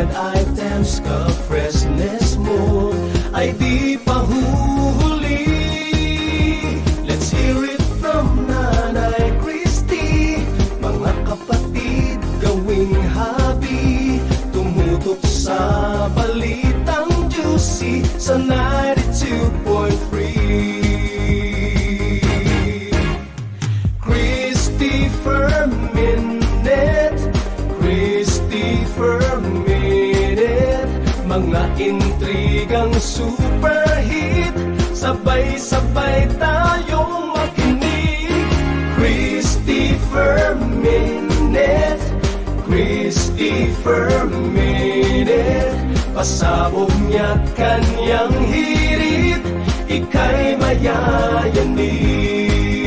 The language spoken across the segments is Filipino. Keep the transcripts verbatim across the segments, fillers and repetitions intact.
Standard items ka-freshness mo ay di pa huhuli. Let's hear it from Nanay Christy. Mga kapatid, gawing happy, tumutok sa balitang juicy sa ninety-two point three. Christopher Minute, Christopher Minute, mga intrigang superhit, sabay-sabay tayong makinig. Christopher Minute, Christopher Minute, pasabog niya't kanyang hirit, ika'y mayayanig.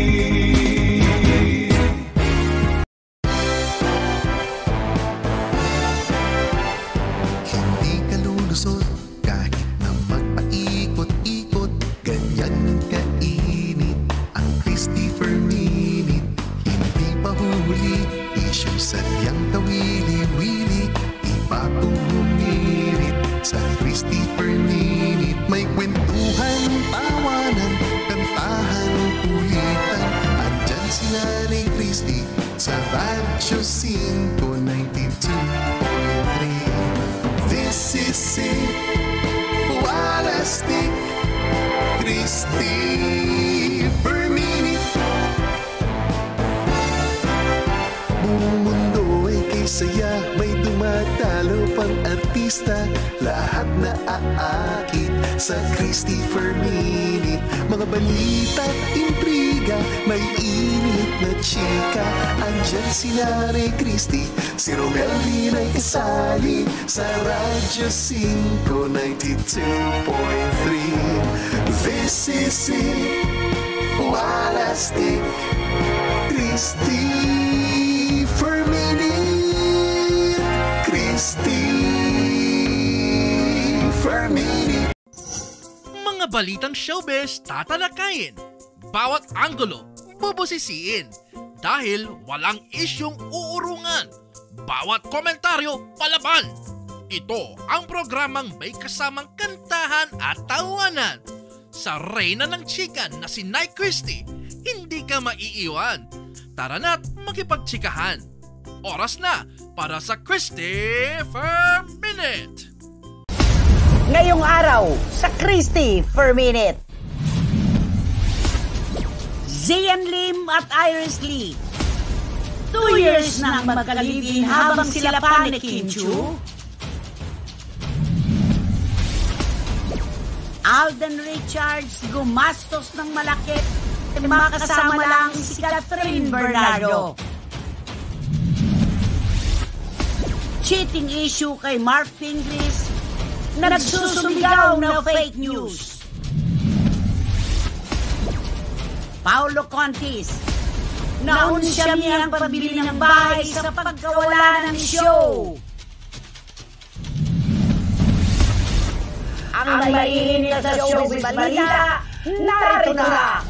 Sadyang tawili-wili, iba kong humirit sa Christopher Minute. May kwentuhan, tawanan, kantahan, kulitan. Andyan si Nanay Christy sa Radyo five ninety-two point three. This is it, Walastik, Christopher Minute. Buong mundo ay kay saya, may tumatalo pang artista, lahat na aakit sa Christopher Minute. Mga balita, intriga, may init na chika. Andyan si Nanay Christy, si Romel din ay kasali sa Radyo five ninety-two point three. This is it, Walastik, Christy for minute, Christy for minute. Mga balitang showbiz tatalakayin, bawat anggulo bubusisiin, dahil walang isyong uurungan, bawat komentaryo palaban. Ito ang programang may kasamang kantahan at tawanan. Sa reyna ng chika na si Nay Christy, hindi ka maiiwan. Tara na't makipagtsikahan. Oras na para sa Christopher Minute. Ngayong araw sa Christopher Minute, Zian Lim at Iris Lee. Two years nang magkalibin habang sila pa ni Kim Chu. Alden Richards gumastos ng malaki, makasama lang si Catherine Bernardo. Cheating issue kay Mark Fingris, nagsusumigaw na fake news. Paolo Contis, naunsya niya ang pagbili ng bahay sa pagkawala ng show. Ang maiinit na showbiz balita, narito na!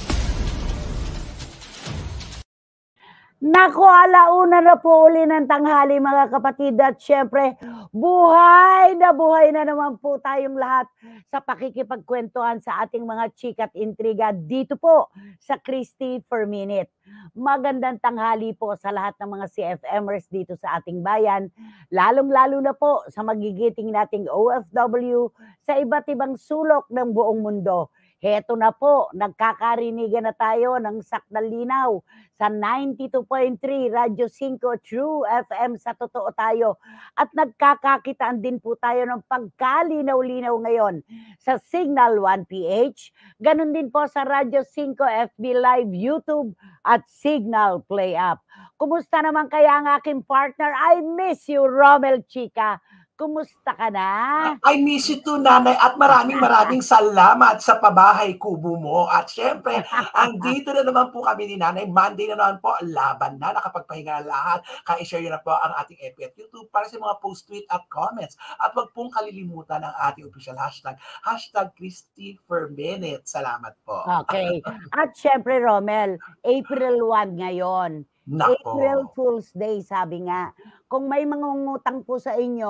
Naku, alauna na po uli ng tanghali mga kapatid, at syempre buhay na buhay na naman po tayong lahat sa pakikipagkwentuhan sa ating mga chika't intriga dito po sa Christopher Minute. Magandang tanghali po sa lahat ng mga C F Mers dito sa ating bayan, lalong-lalo na po sa magigiting nating O F W sa iba't ibang sulok ng buong mundo. Heto na po, nagkakarinigan na tayo ng sakdal linaw sa ninety-two point three Radyo five True F M sa Totoo Tayo. At nagkakakitaan din po tayo ng pagkalinaw-linaw ngayon sa Signal one P H. Ganon din po sa Radyo five F B Live, YouTube at Signal Play App. Kumusta naman kaya ang aking partner? I miss you, Romel Chica. Kumusta ka na? I miss you too, Nanay, at maraming maraming salamat sa pabahay kubo mo. At syempre, andito na naman po kami ni Nanay. Monday na naman po, laban na, nakapagpahinga na lahat. Kaya-share nyo na po ang ating F B at YouTube para sa mga post, tweet at comments. At wag pong kalilimutan ang ating official hashtag, hashtag Christopher Minute. Salamat po. Okay. At syempre, Romel, April first ngayon. Nako. April Fool's Day, sabi nga. Kung may mangungutang po sa inyo,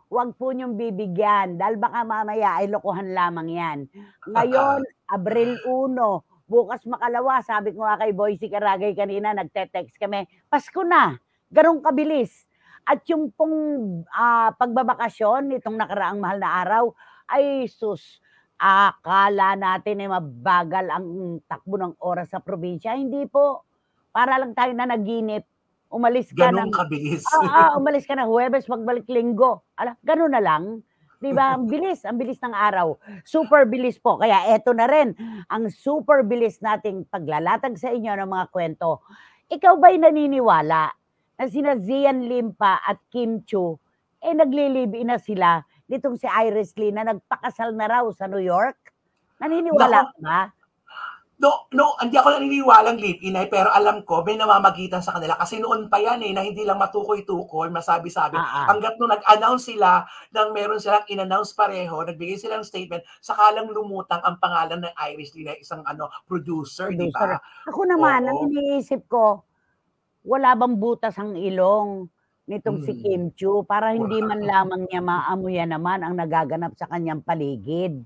wag po niyong bibigyan dahil baka mamaya ay lokohan lamang yan. Ngayon, Abril uno, bukas makalawa, sabi ko nga kay Boycie Caragay kanina, nagte-text kami, Pasko na, ganun kabilis. At yung pong ah, pagbabakasyon, itong nakaraang mahal na araw, ay sus, akala natin ay mabagal ang takbo ng oras sa probinsya. Hindi po, para lang tayo na naginip. Umalis ka Ganun ng, kabilis. ah, ah, umalis ka na Huwebes, magbalik Linggo. Ala, ganun na lang. Di ba? Ang bilis, ang bilis ng araw. Super bilis po. Kaya eto na rin, ang super bilis nating paglalatag sa inyo ng mga kwento. Ikaw ba'y naniniwala na sina Zian Limpa at Kim Chiu, eh nagli-live-in na sila nitong si Iris Lee na nagpakasal na raw sa New York? Naniniwala ka ba? No, no, hindi ako naniniwalang live-in ay, pero alam ko, may namamagitan sa kanila. Kasi noon pa yan eh, na hindi lang matukoy-tukoy, masabi-sabi. Ah, ah. Hanggat nung nag-announce sila, nang meron silang in-announce pareho, nagbigay silang statement, sakalang lumutang ang pangalan ng Iris Lee na isang ano producer, di Producer. ba? Ako naman, Oo. ang iniisip ko, wala bang butas ang ilong nitong si Hmm. Kim Chiu para hindi Wala. man lamang niya maamuyan naman ang nagaganap sa kanyang paligid.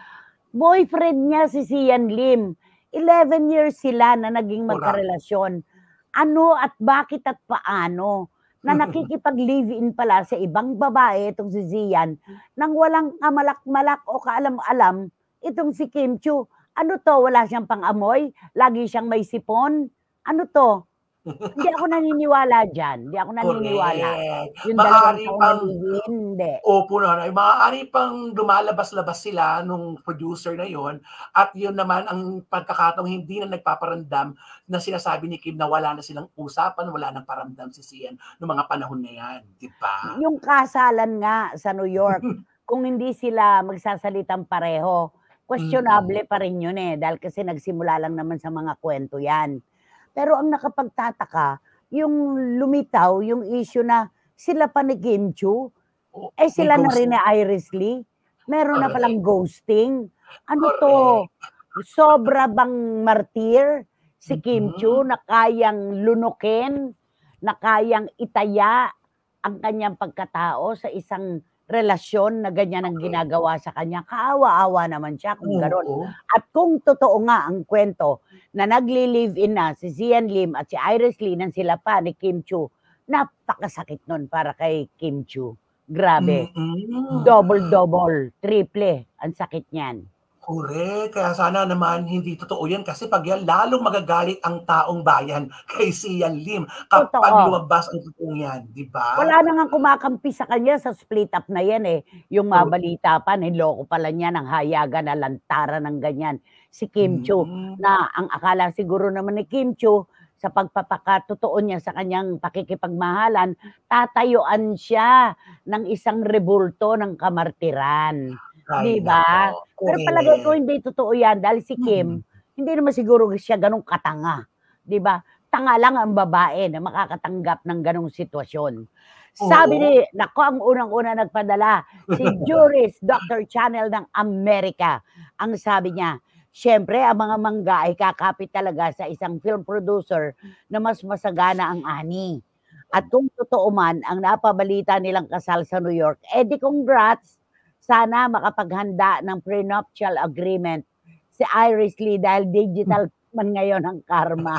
Boyfriend niya si Sian Lim. eleven years sila na naging Correct. magkarelasyon. Ano at bakit at paano na nakikipag-live-in pala sa ibang babae itong si Zian nang walang kamalak-malak o kaalam-alam itong si Kim Chiu. Ano to? Wala siyang pang-amoy? Lagi siyang may sipon? Ano to? Hindi ako naniniwala dyan. Hindi ako naniniwala. Correct. Yung dalawang Maaari taon pang, na live-in, hindi. opo na, ay maaari pang lumalabas-labas sila nung producer na yon, at yun naman ang pagkakataong hindi na nagpaparamdam na sinasabi ni Kim na wala na silang usapan, wala nang paramdam si Sian noong mga panahon na yan, di ba? Yung kasalan nga sa New York, kung hindi sila magsasalitang pareho, questionable pa rin yun eh, dahil kasi nagsimula lang naman sa mga kwento yan. Pero ang nakapagtataka, yung lumitaw, yung issue na sila pa ni Kim Chiu, Oh, eh sila may na rin ghosting. ni Iris Lee. Meron na Correct. palang ghosting. Ano Correct. to? Sobra bang martir si Kim Mhm. Chiu na kayang lunukin, na kayang itaya ang kanyang pagkatao sa isang relasyon na ganyan ang Okay. ginagawa sa kanya? Kaawa-awa naman siya kung gano'n. Oo. At kung totoo nga ang kwento na nagli-live-in na si Zian Lim at si Iris Lee nang sila pa ni Kim Chiu, napakasakit nun para kay Kim Chiu. Grabe. Mm-mm. Double-double, triple ang sakit niyan. Correct. Kaya sana naman hindi totoo yan, kasi pag yan, lalong magagalit ang taong bayan kay Sian Lim kapag Totoo. lumabas ang totoong yan, di ba? Wala na nga kumakampi sa kanya sa split up na yan eh. Yung Oo. mabalita pa, niloko pala niya ng hayagan na lantaran ng ganyan. Si Kim Chiu, Mm. na ang akala siguro naman ni Kim Chiu, sa pagpapakatotoo niya sa kanyang pakikipagmahalan, tatayuan siya ng isang rebulto ng kamartiran. Ay, Di ba? nako. Pero palagay ko Correct. hindi totoo yan dahil si Kim, hindi naman siguro siya ganong katanga. Di ba? Tanga lang ang babae na makakatanggap ng ganong sitwasyon. Sabi Oo. ni, nako ang unang-una nagpadala, si Juris, Doctor Channel ng Amerika. Ang sabi niya, syempre ang mga mangga ay kakapit talaga sa isang film producer na mas masagana ang ani. At kung totoo man ang napabalita nilang kasal sa New York, edi congrats, sana makapaghanda ng prenuptial agreement si Iris Lee dahil digital man ngayon ang karma.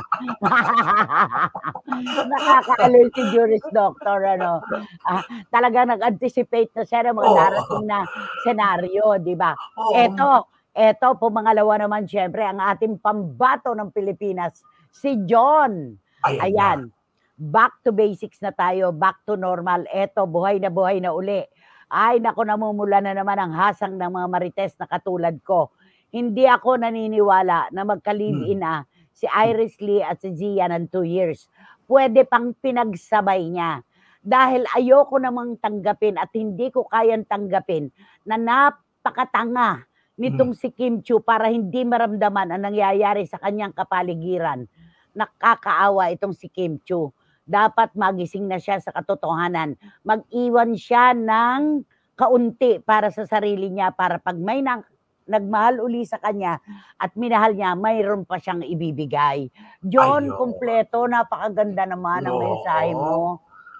Nakakaaliw si Juris Doctor, ano. Ah, talagang nag-anticipate na siya ng mga Oo. darating na senaryo, di ba? Oo. Eto, eto po mangalawa naman syempre ang ating pambato ng Pilipinas, si John. Ayan na. Ayan. Back to basics na tayo, back to normal. Eto, buhay na buhay na uli. Ay, naku, namumula na naman ang hasang ng mga marites na katulad ko. Hindi ako naniniwala na magka-live-in na si Iris Lee at si Zian ng two years. Pwede pang pinagsabay niya. Dahil ayoko namang tanggapin at hindi ko kayang tanggapin na napakatanga nitong si Kim Chiu para hindi maramdaman ang nangyayari sa kanyang kapaligiran. Nakakaawa itong si Kim Chiu. Dapat magising na siya sa katotohanan. Mag-iwan siya ng kaunti para sa sarili niya para pag may nang, nagmahal uli sa kanya at minahal niya, mayroon pa siyang ibibigay. John, Ayun. kompleto, napakaganda naman ang Oo. mensahe mo.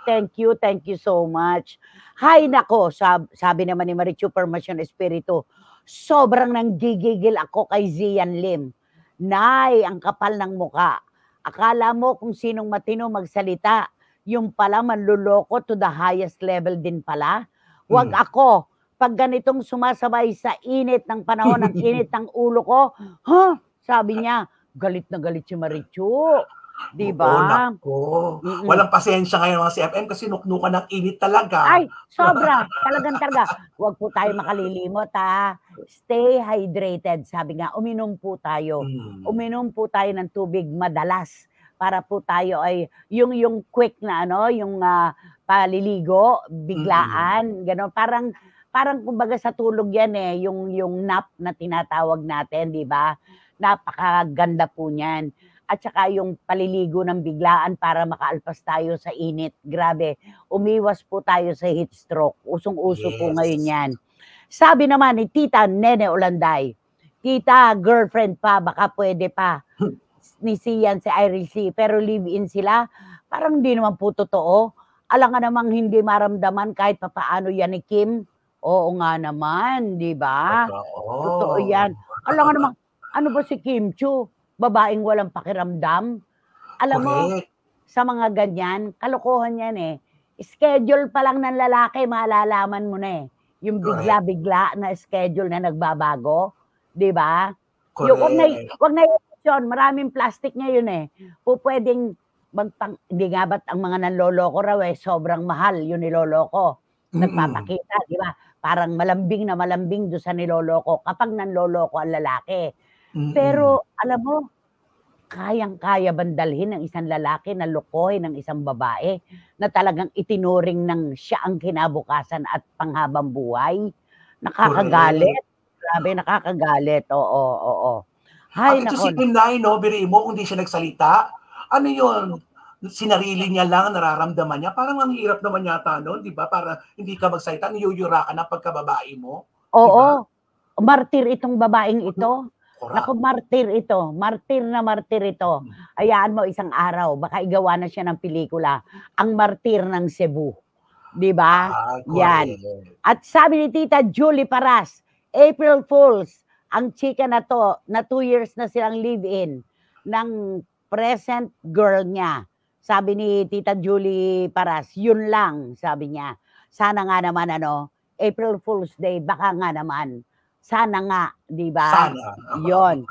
thank you, thank you so much. Hay nako, sab sabi naman ni Marichu Permasyon Espiritu, sobrang nanggigigil ako kay Zian Lim. Nay, ang kapal ng muka. Akala mo kung sinong matino magsalita, yung pala manluloko to the highest level din pala. Wag Mm. ako, pag ganitong sumasabay sa init ng panahon, ng init ng ulo ko, ha? Sabi niya, galit na galit si Marichu. Di Oo, ba? nako. Mm-mm. Walang pasensya ngayon mga C F M kasi nuknukan ng init talaga. Ay, sobra. Talagang talaga. Huwag po tayo makalilimot, ha. Stay hydrated. Sabi nga, uminom po tayo. Mm. Uminom po tayo ng tubig madalas para po tayo ay yung yung quick na ano, yung ah, paliligo, biglaan, gano'n. Parang parang kumbaga sa tulog yan eh, yung yung nap na tinatawag natin, di ba? Napakaganda po niyan. At saka yung paliligo ng biglaan para makaalpas tayo sa init. Grabe, umiwas po tayo sa heat stroke. Usong-uso po Yes. ngayon yan. Sabi naman ni Tita Nene Olanday, Tita, girlfriend pa, baka pwede pa. Ni Sian si Iris Lee, pero live-in sila. Parang hindi naman po totoo. Alam nga namang hindi maramdaman kahit papaano yan ni Kim. Oo nga naman, di ba? Totoo. Totoo yan. Alam nga namang, ano ba si Kim Chu? Babaeng walang pakiramdam. Alam mo, Correct. sa mga ganyan, kalokohan yan eh. Schedule pa lang ng lalaki, malalaman mo na eh. Yung Correct. bigla-bigla na schedule na nagbabago. Di ba? Yung, wag na, Correct. wag na yun. Maraming plastic ngayon eh. O pwedeng, magpang, hindi nga ba't ang mga nanloloko raw eh, sobrang mahal yung niloloko. Nagpapakita, di ba? Parang malambing na malambing doon sa niloloko kapag nanloloko ang lalaki. Mm-mm. Pero alam mo, kayang-kaya bandalhin ng isang lalaki na lokohin ng isang babae na talagang itinuring ng siya ang kinabukasan at panghabang buhay. Nakakagalit. Grabe, nakakagalit. Oo, oo, oo. Hay, At ito nako. si Kim Nay, no, biriin mo, kung di siya nagsalita, ano yun? Sinarili niya lang, nararamdaman niya. Parang ang hirap naman yata noon, di ba? Para hindi ka magsalita, niyuyura ka na pagkababae mo. Oo. Martir itong babaeng ito. Correct. Naku, martir ito. Martir na martir ito. Hayaan mo isang araw, baka igawa na siya ng pelikula. Ang martir ng Cebu. Di ba? Ah, Yan. correct. At sabi ni Tita Julie Paras, April Fools, ang chika na to, na two years na silang live-in ng present girl niya. Sabi ni Tita Julie Paras, yun lang, sabi niya. Sana nga naman, ano, April Fool's Day, baka nga naman. Sana nga, di ba? Sana. Yon.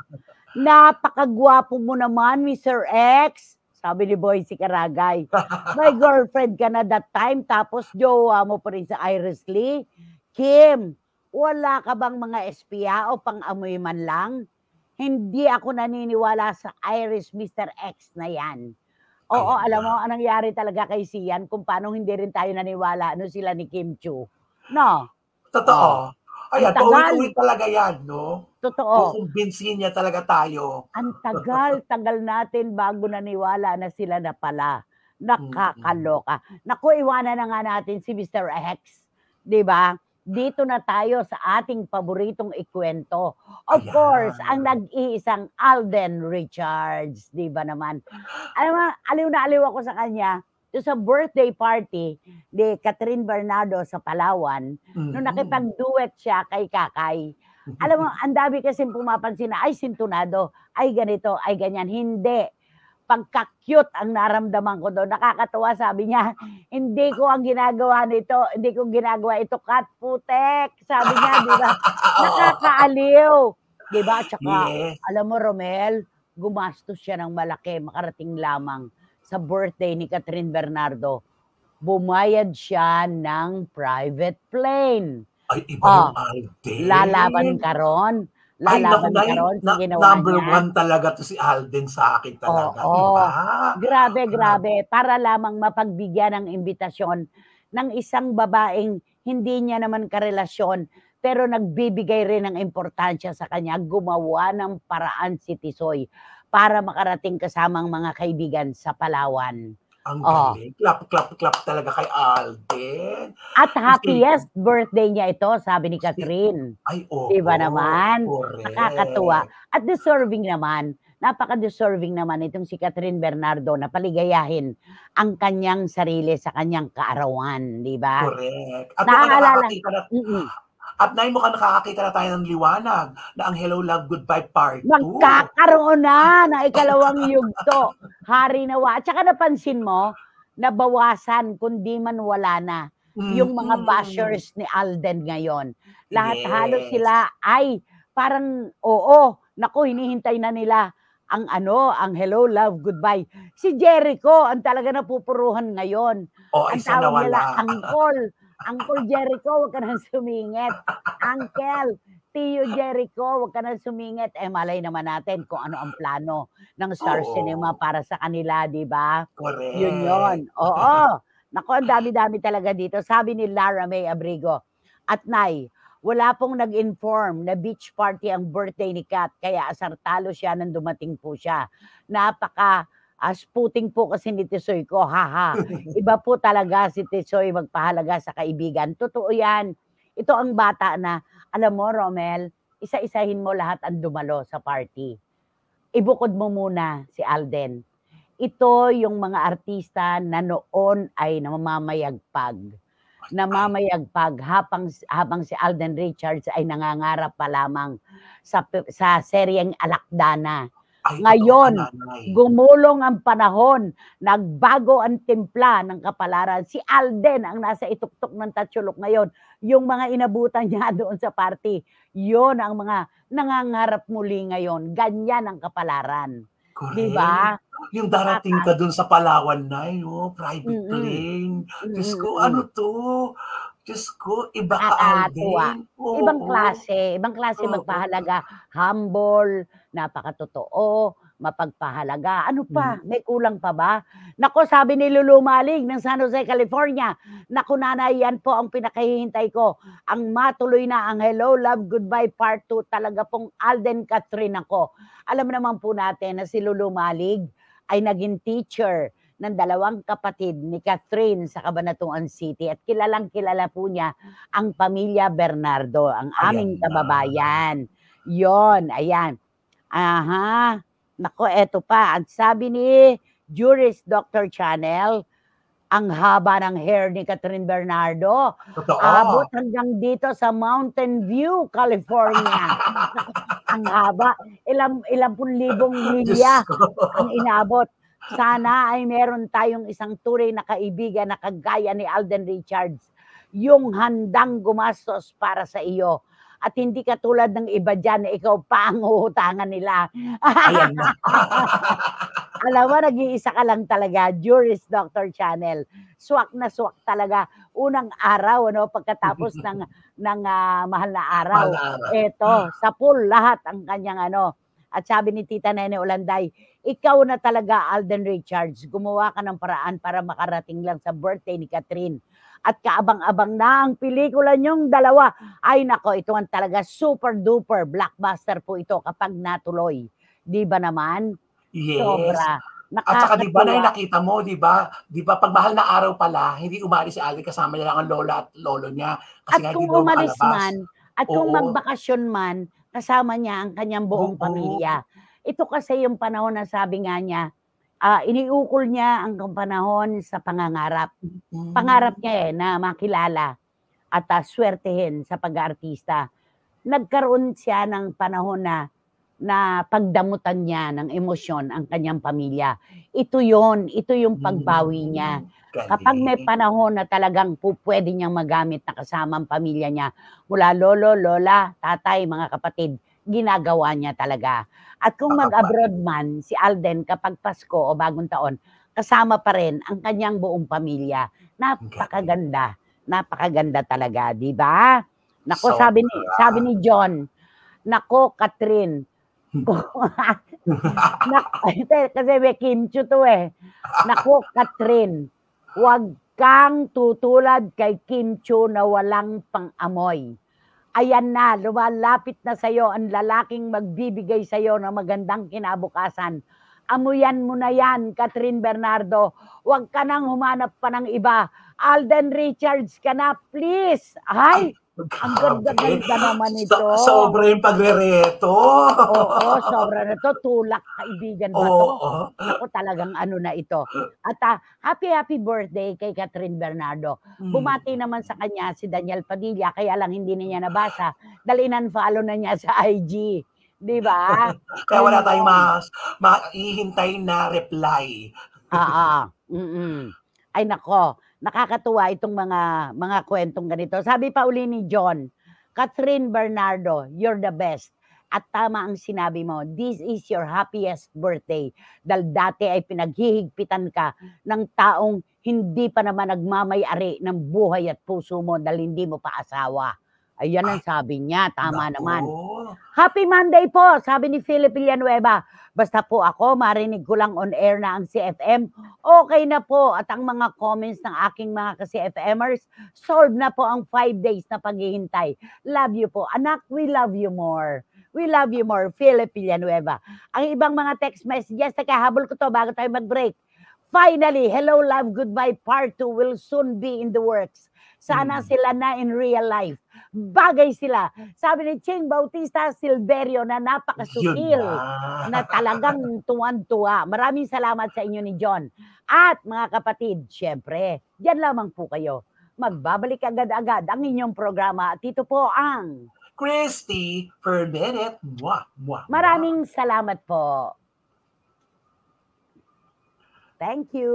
Napakagwapo mo naman, Mister X. Sabi ni Boycie Karagay. May girlfriend ka na that time, tapos jowa mo pa rin sa Iris Lee. Kim, wala ka bang mga espiya o pang-amoy man lang? Hindi ako naniniwala sa Iris Mister X na yan. Oo, Ayan alam na. mo, anong nangyari talaga kay Sian kung paano hindi rin tayo naniwala ano sila ni Kim Chu. No, Totoo. Ayan, Ang tagal. tuwi-tuwi talaga yan, no? totoo. Kukumbinsin niya talaga tayo. Ang tagal-tagal natin bago naniwala na sila na pala. Nakakaloka. Naku, iwanan na nga natin si Mister X. Di ba? Dito na tayo sa ating paboritong ikwento. Of Ayan. course, ang nag-iisang Alden Richards. Di ba naman? Alam mo, aliw na aliw ako sa kanya. Doon sa birthday party ni Catherine Bernardo sa Palawan, nung nakipag-duet siya kay Kakay. Alam mo, ang dami kasi pumapansin na, ay sintunado, ay ganito, ay ganyan. Hindi. Pagka-cute ang naramdaman ko doon. Nakakatawa, sabi niya, hindi ko ang ginagawa nito, hindi ko ginagawa ito, cat putek. Sabi niya, di ba? Nakakaaliw. Di ba? Tsaka, Yes. alam mo, Romel, gumastos siya ng malaki, makarating lamang sa birthday ni Catherine Bernardo. Bumayad siya ng private plane. Ay, iba Oh, yung Alden. Lalaban ka ron. Ay, naku, Lalaban ka Nay, ron sa na- ginawa number niya. one talaga to si Alden sa akin talaga. Oo. Diba? Grabe, grabe. Para lamang mapagbigyan ng imbitasyon ng isang babaeng hindi niya naman karelasyon, pero nagbibigay rin ng importansya sa kanya, gumawa ng paraan si Tisoy para makarating kasamang mga kaibigan sa Palawan. Ang Oh. galing. Clap, clap, clap talaga kay Alden. At happiest birthday niya ito, sabi ni Catherine. Ay, oo. Diba naman? Correct. Nakakatuwa. At deserving naman napaka-deserving naman itong si Catherine Bernardo na paligayahin ang kanyang sarili sa kanyang kaarawan, di ba? Correct. At mukhang Naaalala. nakakakita na, Mm-mm. at Nay, mukhang nakakakita na tayo ng liwanag na ang Hello, Love, Goodbye Part two. Magkakaroon na ng ikalawang yugto. Hari nawa. At saka napansin mo, nabawasan, kundi man wala na yung mga Mm-mm. bashers ni Alden ngayon. Lahat Yes. halos sila ay parang, oo, naku, hinihintay na nila ang ano, ang Hello, Love, Goodbye. Si Jericho, ang talaga napupuruhan ngayon. O, Ang isa tawag nila, nawala. Uncle. Uncle Jericho, wag ka nang sumingit. Uncle, Tio Jericho, wag ka nang sumingit. Eh, malay naman natin kung ano ang plano ng Star Oo. Cinema para sa kanila, di ba? Correct. Yun yun. Oo. Naku, ang dami-dami talaga dito. Sabi ni Lara May Abrigo, at Nay, wala pong nag-inform na beach party ang birthday ni Kat, kaya asartalo siya nang dumating po siya. Napaka uh, sputing po kasi ni Tisoy ko, haha. Iba po talaga si Tisoy magpahalaga sa kaibigan. Totoo yan. Ito ang bata na, alam mo, Romel, isa-isahin mo lahat ang dumalo sa party. Ibukod mo muna si Alden. Ito yung mga artista na noon ay namamayagpag. Namamayagpag habang, habang si Alden Richards ay nangangarap pa lamang sa, sa seryeng Alakdana. Ay, Ngayon, totoo, Nanay. gumulong ang panahon, nagbago ang timpla ng kapalaran. Si Alden ang nasa ituktok ng Tatsulok ngayon. Yung mga inabutan niya doon sa party, yon ang mga nangangarap muli ngayon. Ganyan ang kapalaran. Correct. Di ba? Yung darating ka dun sa Palawan na, oh, private Mm-mm. plane. Diyos ko, Mm-mm. ano to? Diyos ko, iba ka, Nakakatuwa. Alden. Oo, Ibang oo. klase, ibang klase Oo. magpahalaga. Humble, napakatotoo, mapagpahalaga. Ano pa? May kulang pa ba? Nako, sabi ni Lulu Malig ng San Jose, California, naku nanay, yan po ang pinakahihintay ko. Ang matuloy na ang Hello, Love, Goodbye Part two, talaga pong Alden Catherine ako. Alam naman po natin na si Lulu Malig ay naging teacher ng dalawang kapatid ni Catherine sa Cabanatuan City at kilalang kilala po niya ang pamilya Bernardo, ang aming Ayan na. kababayan. Yon, ayan. Aha. Nako, eto pa. Ang sabi ni Juris Doctor Channel, ang haba ng hair ni Catherine Bernardo. Totoo. Abot hanggang dito sa Mountain View, California. Ang haba. Ilang, ilang pun libong milya Diyos ko. ang inabot. Sana ay meron tayong isang tunay na kaibigan na kagaya ni Alden Richards, yung handang gumastos para sa iyo. At hindi katulad ng iba dyan na ikaw pa ang uhutangan nila. Ayan na. Alam mo, nag-iisa ka lang talaga, Juris Doctor Channel. Swak na swak talaga. Unang araw, ano, pagkatapos ng, ng ah, mahal na araw. Mahal na araw. Eto, sa pool lahat ang kanyang ano. At sabi ni Tita Nene Olanday, ikaw na talaga, Alden Richards, gumawa ka ng paraan para makarating lang sa birthday ni Catherine. At kaabang-abang na ang pelikula niyong dalawa. Ay nako, ito ang talaga super duper blockbuster po ito kapag natuloy. Di ba naman? Yes. Sobra. At saka di ba na Nakakatuwa. nakita mo, di ba? Di ba pag mahal na araw pala, hindi umalis si Alden, kasama niya lang ang lola at lolo niya. Kasi At nga kung hindi daw umalis makalabas. man, at kung Oo. magbakasyon man, kasama niya ang kanyang buong Oo. pamilya. Ito kasi yung panahon na sabi nga niya, ah, iniukol niya ang panahon sa pangangarap. Mm. Pangarap niya eh, na makilala at uh, swertehin sa pag-aartista. Nagkaroon siya ng panahon na na pagdamutan niya ng emosyon ang kanyang pamilya. Ito yon, ito yung pagbawi niya. Galing. Kapag may panahon na talagang po pwede niyang magamit na kasama ang pamilya niya, mula lolo, lola, tatay, mga kapatid, ginagawa niya talaga. At kung Nakaka- mag-abroad man, si Alden kapag Pasko o Bagong Taon, kasama pa rin ang kanyang buong pamilya. Napakaganda. Napakaganda talaga, di ba? Nako, Sobra. sabi ni, sabi ni John, nako, Catherine, Nak- kasi may Kimchu to eh. Naku, Catherine, huwag kang tutulad kay Kimchu na walang pang-amoy. Ayan na, lumalapit na sa'yo ang lalaking magbibigay sa'yo ng magandang kinabukasan. Amuyan mo na yan, Catherine Bernardo. Huwag ka nang humanap pa ng iba. Alden Richards ka na, please. Ay, Ang ganda-ganda naman ito. So, sobra yung pagre-reto. Oo, sobra na to. Tulak kaibigan ba to? Oo. Ako talagang ano na ito. At uh, happy happy birthday kay Catherine Bernardo. Mm. Bumati naman sa kanya si Daniel Padilla, kaya lang hindi na niya nabasa. Dahil in-unfollow na niya sa I G. Di ba? Kaya wala tayong ma- maihintay na reply. Ah, ah. Mm-mm. Ay nako, nakakatuwa itong mga mga kwentong ganito. Sabi pa uli ni John, Catherine Bernardo, you're the best. At tama ang sinabi mo, this is your happiest birthday. Dahil dati ay pinaghihigpitan ka ng taong hindi pa naman nagmamay-ari ng buhay at puso mo dahil hindi mo pa asawa. Ayan ang sabi niya, tama Naku. naman. Happy Monday po, sabi ni Philip Villanueva. Basta po ako, marinig ko lang on air na ang C F M. Okay na po. At ang mga comments ng aking mga ka-C F Mers, solve na po ang five days na paghihintay. Love you po. Anak, we love you more. We love you more, Philip Villanueva. Ang ibang mga text messages, nakahabol ko to bago tayo mag-break. Finally, hello, love, goodbye, part two will soon be in the works. Sana Hmm. sila na in real life. Bagay sila. Sabi ni Ching Bautista Silverio na Yun napakasutil na. na talagang tuwan-tuwa. Maraming salamat sa inyo ni John. At mga kapatid, syempre, diyan lamang po kayo. Magbabalik agad-agad ang inyong programa. At ito po ang Christy per minute. Mwah, mwah, mwah. maraming salamat po. Thank you.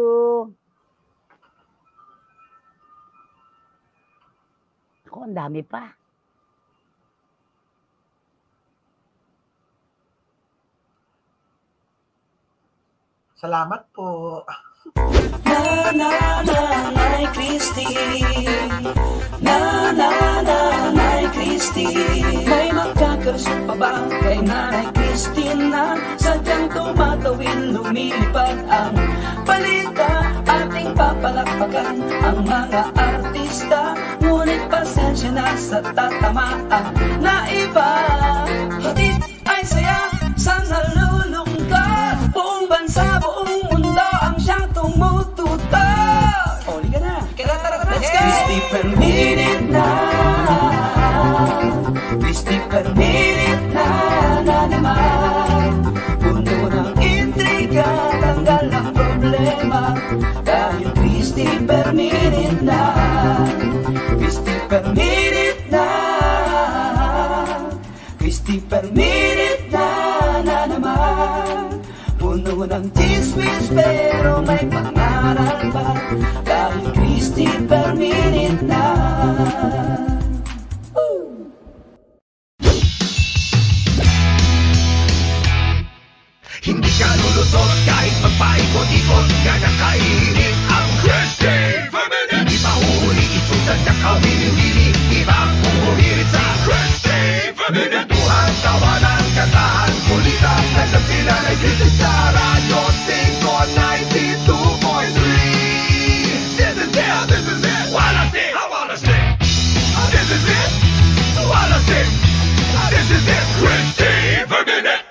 Ako, ang dami pa. Salamat po. Na na na Nay Christy, na na na Nay Christy, may makakalusot pa ba kay Nanay Christina? Sadyang tumatawin, lumilipad ang balita, ating papalakpakan ang mga artista. Ngunit pasensya na sa tatamaan na iba. Hatid ay saya sa nalulungkot, buong bansa, buong mundo ang siyang tumututo. Oli ka na. Kaya tara, let's go! Christy per minute na, Christy per minute na, na naman. Puno ng intriga, tanggal ang problema, dahil Christy per minute na, Christy per minute na, Christy per minute na, na naman. Puno ng chismis pero may pangaral pa, dahil Christy per minute na. Hindi ka lulusot kahit magpaikot-ikot, gagakainin ang Christy per minute. Hindi pa huli ito sa kakawili-wili, ibang humirit sa Christy per minute. Tuhan, tawanan, kantahan, kulitan, nandang sila na Christy sa Radyo cinco ninety-two point three. This is it, this is it, wanna sing, I wanna sing. This is it, wanna sing. This is it, Christy per minute.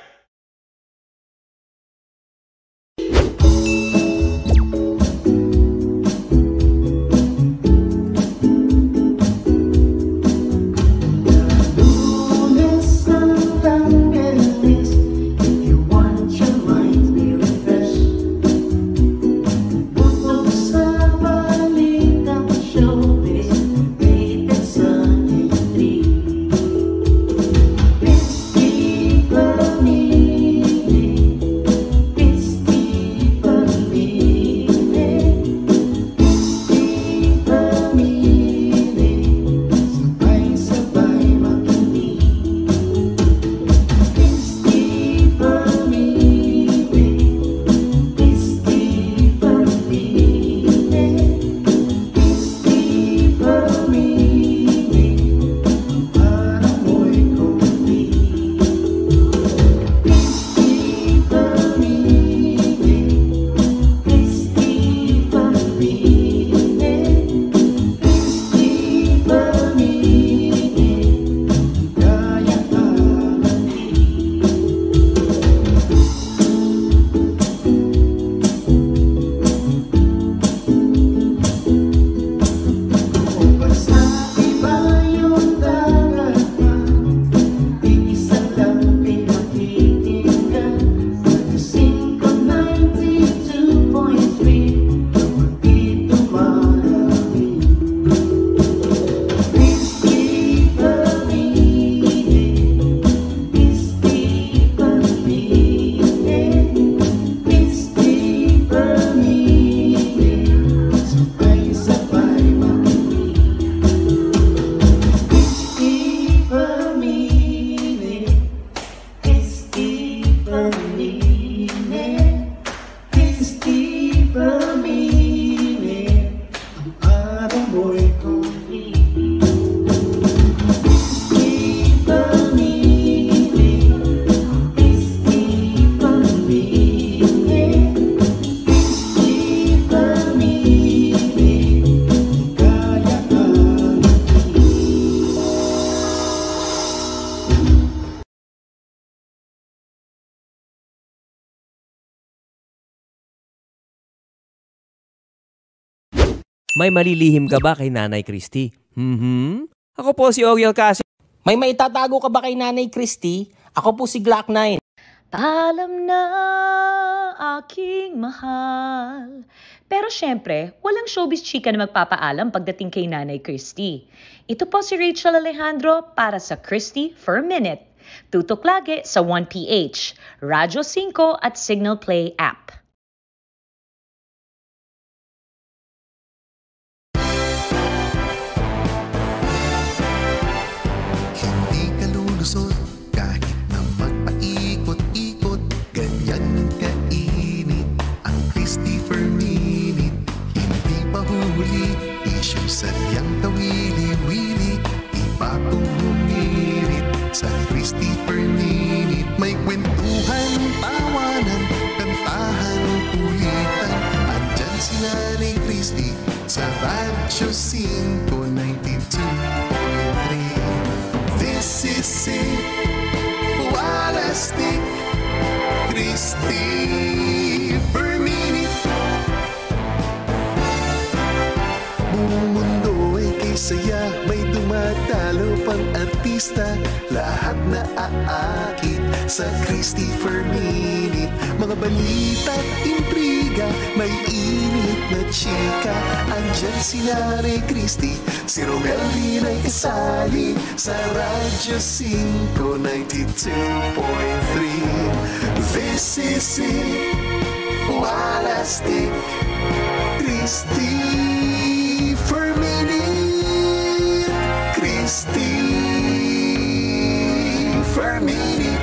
If you want your mind to be refreshed, May malilihim ka ba kay Nanay Christy? Hmm? Ako po si Oriel Casio. May maitatago ka ba kay Nanay Christy? Ako po si Glock nine. Paalam na aking mahal. Pero syempre, walang showbiz chika na magpapaalam pagdating kay Nanay Christy. Ito po si Rachel Alejandro para sa Christy for a Minute. Tutok lagi sa one P H, Radyo five at Signal Play app. Hindi ka lulusot kahit na magpaikot-ikot, ganyan kainit ang Christy for Minute. Hindi pa huli, issue sa liyang kawili-wili, iba kong humirit sa Christy for Minute. May kwentuhan, tawanan, kantahan, kulitan, andyan si Nanay Christy sa Radyo five ninety-two point three. This is it, Walastik, Christy per Minute. Buong mundo ay kay saya, may dumatalo pang artista, lahat na aakit sa Christy for Minute. Mga balita, intriga, may init na chika, andyan si Nanay Christy, si Romel rin ay kasali sa Radyo five ninety-two point three. This is it, Walastik, Christy for Minute, Christy for Minute.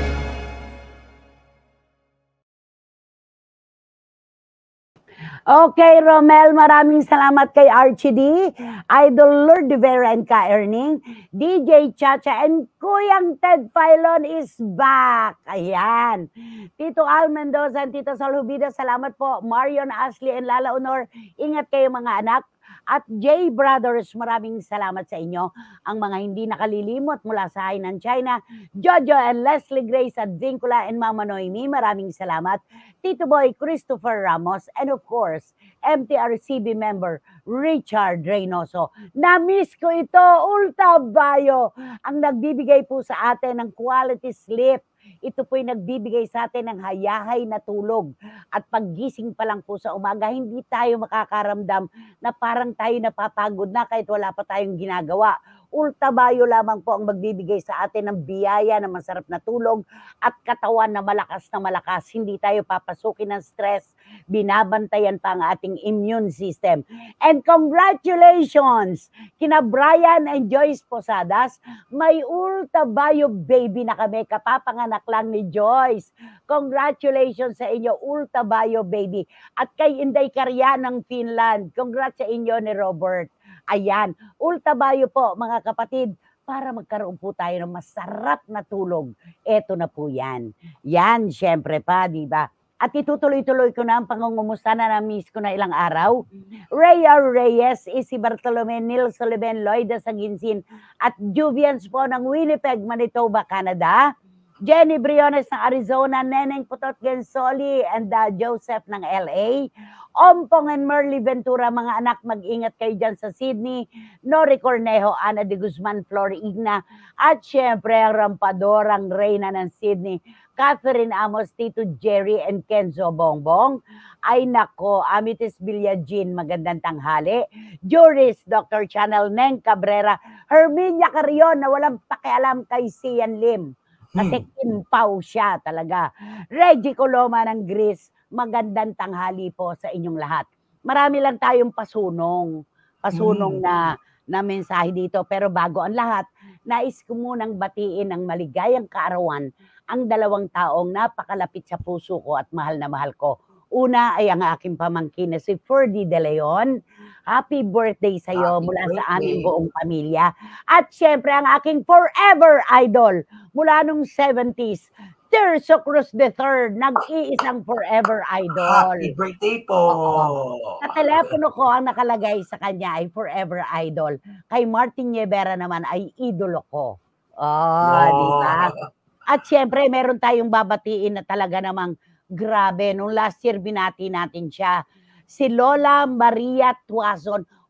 Okay, Romel, maraming salamat kay Archie D, Idol Lord Vera and Ka Erning, D J Chacha, and Kuyang Ted Filon is back. Ayan. Tito Al Mendoza and Tito Sol Hubida, salamat po. Marion, Ashley, and Lala Honor, ingat kayo mga anak. At J Brothers, maraming salamat sa inyo. Ang mga hindi nakalilimot mula sa Hainan, China, Jojo and Leslie Grace at Zincula and Mama Noemi, maraming salamat. Tito Boy Christopher Ramos, and of course, M T R C B member Richard Reynoso. Na-miss ko ito, Ulta Bayo, ang nagbibigay po sa atin ng quality sleep. Ito po'y nagbibigay sa atin ng hayahay na tulog. At paggising pa lang po sa umaga, hindi tayo makakaramdam na parang tayo napapagod na kahit wala pa tayong ginagawa. Ulta Bayo lamang po ang magbibigay sa atin ng biyaya na masarap na tulog at katawan na malakas na malakas. Hindi tayo papasukin ng stress. Binabantayan pa ang ating immune system. And congratulations kina Brian and Joyce Posadas. May Ulta Bayo baby na kami. Kapapanganak lang ni Joyce. Congratulations sa inyo, Ulta Bayo baby. At kay Inday Karya ng Finland. Congrats sa inyo ni Robert. Ayan, Ulta Bayo po mga kapatid, para magkaroon po tayo ng masarap na tulog. Eto na po yan. Yan, syempre pa, di ba? At itutuloy-tuloy ko na ang pangungumusta na na-miss ko na ilang araw. Rhea Reyes, Isi Bartolome, Neil Sullivan, Lloyda Saginsin, at Juvians po ng Winnipeg, Manitoba, Canada. Jenny Briones ng Arizona, Neneng Putot Gensoli, and uh, Joseph ng L A. Ompong and Merly Ventura, mga anak, mag-ingat kayo dyan sa Sydney. Nori Cornejo, Ana de Guzman, Florina, at syempre ang rampadorang reyna ng Sydney, Catherine Amos, Tito Jerry, and Kenzo Bongbong. Ay nako, Amitis Villagin, magandang tanghali. Juris, Doctor Channel, Neng Cabrera, Herminia Carrion, na walang pakialam kay Sian Lim. Kasi kimpaw siya talaga. Reggie Coloma ng Greece, magandang tanghali po sa inyong lahat. Marami lang tayong pasunong, pasunong mm. na, na mensahe dito. Pero bago ang lahat, nais ko munang batiin ng maligayang kaarawan ang dalawang taong napakalapit sa puso ko at mahal na mahal ko. Una ay ang aking pamangkin na si Ferdy De Leon. Happy birthday sa iyo mula birthday. Sa aming buong pamilya. At syempre ang aking forever idol mula nung seventies, Tirso Cruz the third, nag-iisang forever idol. Happy birthday po! Oo. Sa telepono ko ang nakalagay sa kanya ay forever idol. Kay Martin Nievera naman ay idolo ko. Oh, wow. Di ba? At syempre meron tayong babatiin na talaga namang grabe. Nung last year binati natin siya. Si Lola Maria Tuazon.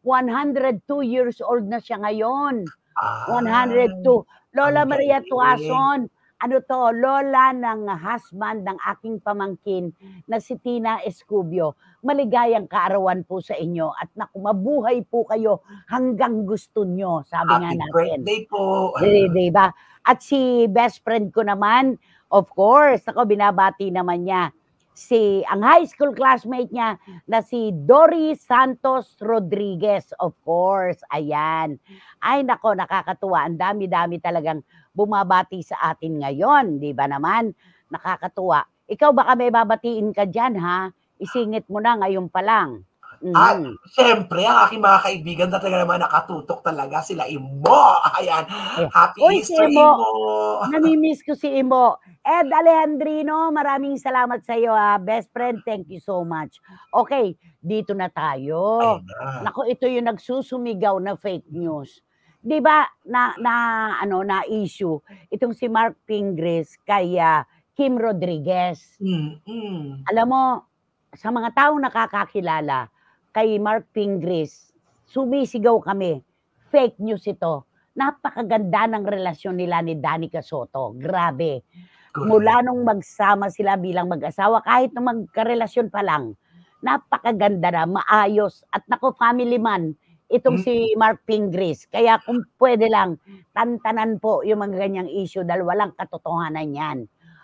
one hundred two years old na siya ngayon. Ah, one hundred two. Lola ang Maria galing. Tuason, ano to, lola ng husband ng aking pamangkin na si Tina Escubio. Maligayang kaarawan po sa inyo at naku, mabuhay po kayo hanggang gusto nyo, sabi nga Happy natin. birthday po. Di, di ba? At si best friend ko naman, of course, ako binabati naman niya, si ang high school classmate niya na si Dory Santos Rodriguez, of course. Ayan. Ay nako, nakakatuwa. Ang dami-dami talagang bumabati sa atin ngayon, di ba naman? Nakakatuwa. Ikaw baka may babatiin ka dyan, ha? Isingit mo na ngayon pa lang. At Mhm. syempre, ang aking mga kaibigan na talaga naman nakatutok talaga sila Imo. Ayan. Happy Uy, si Easter, Imo. Imo. Namimiss ko si Imo. Ed Alejandrino, maraming salamat sa iyo, ha. Best friend, thank you so much. Okay, dito na tayo. Ayun na. Naku, ito yung nagsusumigaw na fake news. 'Di ba na na ano na issue itong si Mark Pingris kay ah, Kim Rodriguez. Mm-mm. Alam mo, sa mga taong nakakakilala kay Mark Pingris, sumisigaw kami. Fake news ito. Napakaganda ng relasyon nila ni Danica Soto. Grabe. Correct. Mula nung magsama sila bilang mag-asawa, kahit nung magkarelasyon pa lang, napakaganda na, maayos. At nako, family man, itong Hmm. si Mark Pingris. Kaya kung pwede lang, tantanan po yung mga ganyang issue dahil walang katotohanan yan.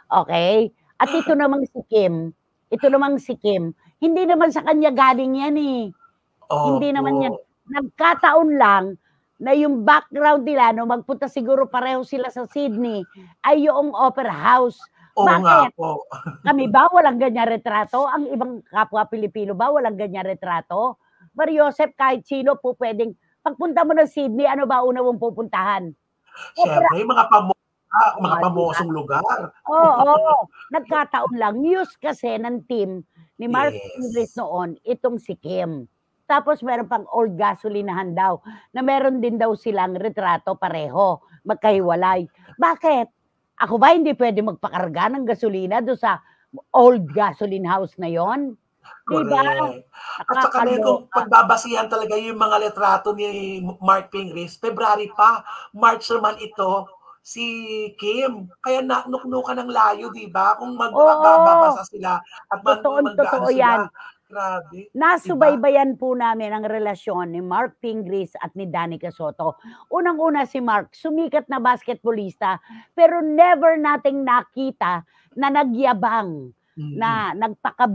Okay? At ito namang si Kim, ito namang si Kim, hindi naman sa kanya galing yan eh. Hindi Opo. naman yan. Nagkataon lang na yung background nila, no, magpunta siguro pareho sila sa Sydney, ay yung opera house. Oo nga Bakit? po. Kami ba walang ganyan retrato? Ang ibang kapwa Pilipino ba walang ganyan retrato? Mariosep, kahit sino po pwedeng, pagpunta mo ng Sydney, ano ba una mong pupuntahan? Opera. Syempre, mga pamo ah, mga Ah, di ba? pamosong lugar. Oo, nagkataon lang. News kasi ng team ni Mark Yes. Pingris noon, itong si Kim. Tapos meron pang old gasolinahan daw, na meron din daw silang retrato pareho, magkahiwalay. Bakit? Ako ba hindi pwede magpakarga ng gasolina doon sa old gasoline house na yon? Diba? Correct. At saka na kung Nakakaloka. pagbabasihan talaga yung mga litrato ni Mark Pingris, February pa, March naman ito, si Kim. Kaya nanuknukan ng layo, di ba? Kung Oo. magbabasa sila at mag, Totoong mag, totoo ano yan. sila. Grabe. Nasubaybayan po namin ang relasyon ni Mark Pingris at ni Danica Soto. Unang-una si Mark, sumikat na basketballista, pero never nating nakita na nagyabang, Mm. na nagpaka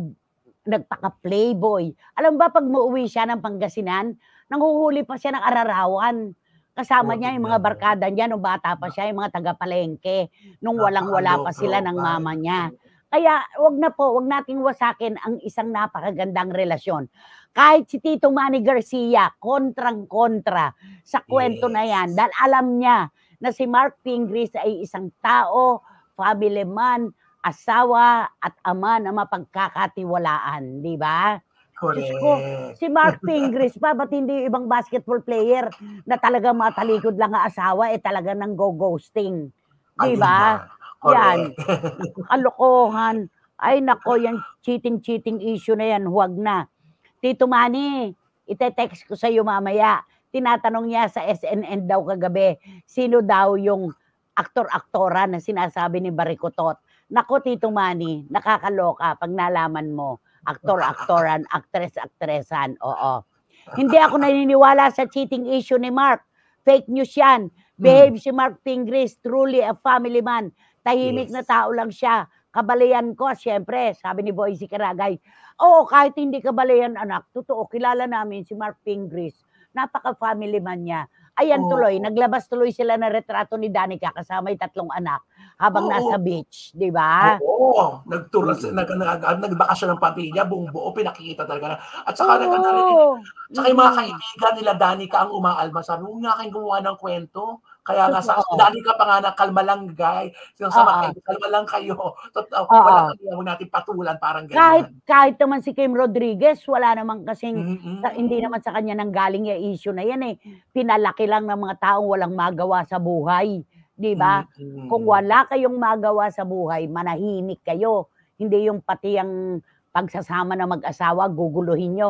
nagpaka-playboy. Alam ba pag muuwi siya ng Pangasinan, nanghuhuli pa siya ng ararawan. Kasama Oo, niya yung tingnan mga mo. barkada niya nung bata pa siya, yung mga taga-palengke, nung walang-wala pa Napaka-low sila ng profile. mama niya. Kaya wag na po, wag nating wasakin ang isang napakagandang relasyon. Kahit si Tito Manny Garcia, kontrang-kontra sa kwento na yan. Yes. Dahil alam niya na si Mark Pingris ay isang tao, family man, asawa at ama na mapagkakatiwalaan. Di ba? Diyos ko, Correct. si Mark Pingris pa, ba't hindi yung ibang basketball player na talaga matalikod lang ang asawa, eh talaga nang go-ghosting. Di Ayun ba? na. Yan. Correct. Kalokohan. Ay nako, yan cheating-cheating issue na yan, huwag na. Tito Manny, ite-text ko sa iyo mamaya. Tinatanong niya sa S N N daw kagabi, sino daw yung aktor-aktora na sinasabi ni Barikotot. Nako, Tito Manny, nakakaloka pag nalaman mo. Aktor-aktoran, aktres-aktresan, oo. Hindi ako naniniwala sa cheating issue ni Mark. Fake news yan. Behave si Mark Pingris, truly a family man. Tahimik Yes. na tao lang siya. Kabalayan ko, siyempre, sabi ni Boysie Karagay. Oo, kahit hindi kabalayan anak, totoo, kilala namin si Mark Pingris. Napaka-family man niya. Ayan Oo. tuloy, naglabas tuloy sila ng retrato ni Danica kasama yung tatlong anak habang Oo. nasa beach, di ba? Oo. Nagturo, Mm. nag, nag, nagbakasyon ng pamilya, buong buo, pinakikita talaga. Na. At saka, nag, Oo. saka yung mga Mm. kaibigan nila Danica ang umaalma. Sabi, huwag nga kayong gumawa ng kwento. Kaya nga sa Totoo. Danica pa nga na, kalma lang, guy. Sino sa mga Oo. kaibigan, kalma lang kayo. Totoo, Oo. wala kami, huwag natin patulan, parang Kahit ganyan. kahit naman si Kim Rodriguez, wala naman kasing Mm-mm. sa- hindi naman sa kanya nanggaling yung issue na yan eh. Pinalaki lang ng mga taong walang magawa sa buhay, 'di ba? Mm-mm. Kung wala kayong magawa sa buhay, manahimik kayo. Hindi yung pati ang pagsasama na mag-asawa guguluhin nyo.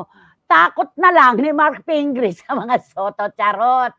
takot na lang ni Mark Pingris sa mga Soto. Charot.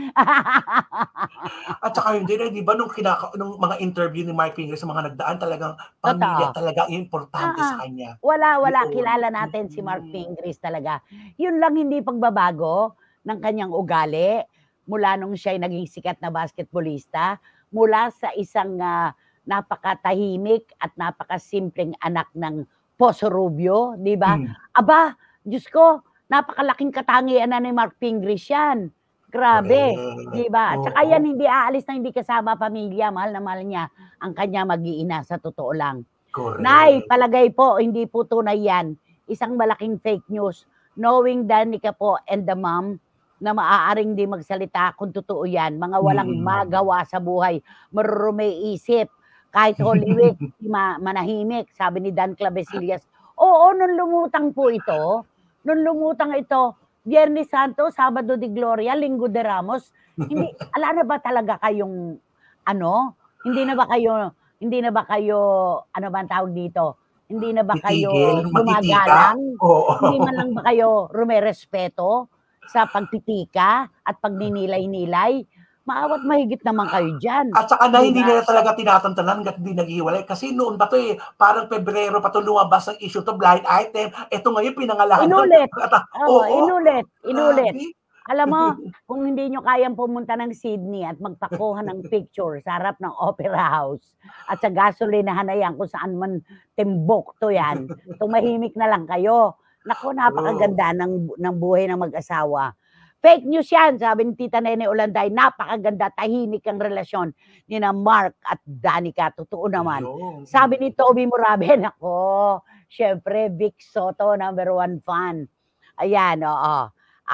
At saka hindi na, di ba, nung, kinaka, nung mga interview ni Mark Pingris sa mga nagdaan, talagang pamilya Totoo. talaga importante Ah, sa kanya. wala, wala. Yun. Kilala natin si Mark Mm. Pingris talaga. Yun lang hindi pagbabago ng kanyang ugali mula nung siya'y naging sikat na basketballista, mula sa isang ah, napakatahimik at napakasimpleng anak ng Poso Rubio, di ba? Mm. Aba, Diyos ko, napakalaking katangian na ni Mark Pingris yan. Grabe, di Correct. ba? At saka Oo. yan hindi aalis na hindi kasama pamilya. Mahal na mahal niya ang kanya mag-iina, sa totoo lang. Nay, Correct. palagay po, hindi po tunay yan. Isang malaking fake news. Knowing Danica po and the mom na maaaring di magsalita kung totoo yan. Mga walang Mm. magawa sa buhay. Marurumay isip. Kahit Holy Week, ma- manahimik, sabi ni Dan Clavesillas. Oo, nung lumutang po ito, nung lumutang ito, Biyernes Santo, Sabado de Gloria, Linggo de Ramos, hindi, ala na ba talaga kayong, ano, hindi na ba kayo, hindi na ba kayo, ano ba ang tawag dito? Hindi na ba kayo Titigil, magtitika. gumagalang? Oo. Hindi man lang ba kayo rumerespeto sa pagtitika at pagninilay-nilay? Maawat mahigit naman kayo dyan. At saka na Di hindi ba? nila talaga tinatantanan hanggat hindi naghiwalay. Kasi noon pa to eh, parang Pebrero pa to lumabas ang issue to blind item. Ito ngayon pinangalanan. Inulit. Oo. Oo, inulit. Inulit. Grabe. Alam mo, kung hindi nyo kayang pumunta ng Sydney at magpakuha ng picture sa harap ng Opera House at sa gasolinahan na yan, kung saan man timbok to yan, tumahimik na lang kayo. Naku, napakaganda ng, ng buhay ng mag-asawa. Fake news yan, sabi ni Tita Nene Olanday, napakaganda, tahimik ang relasyon ni na Mark at Danica. Totoo naman. Ayun. Sabi ni Toby Murabe, nako, syempre, Vic Soto, number one fan. Ayan, oo.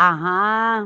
Aha.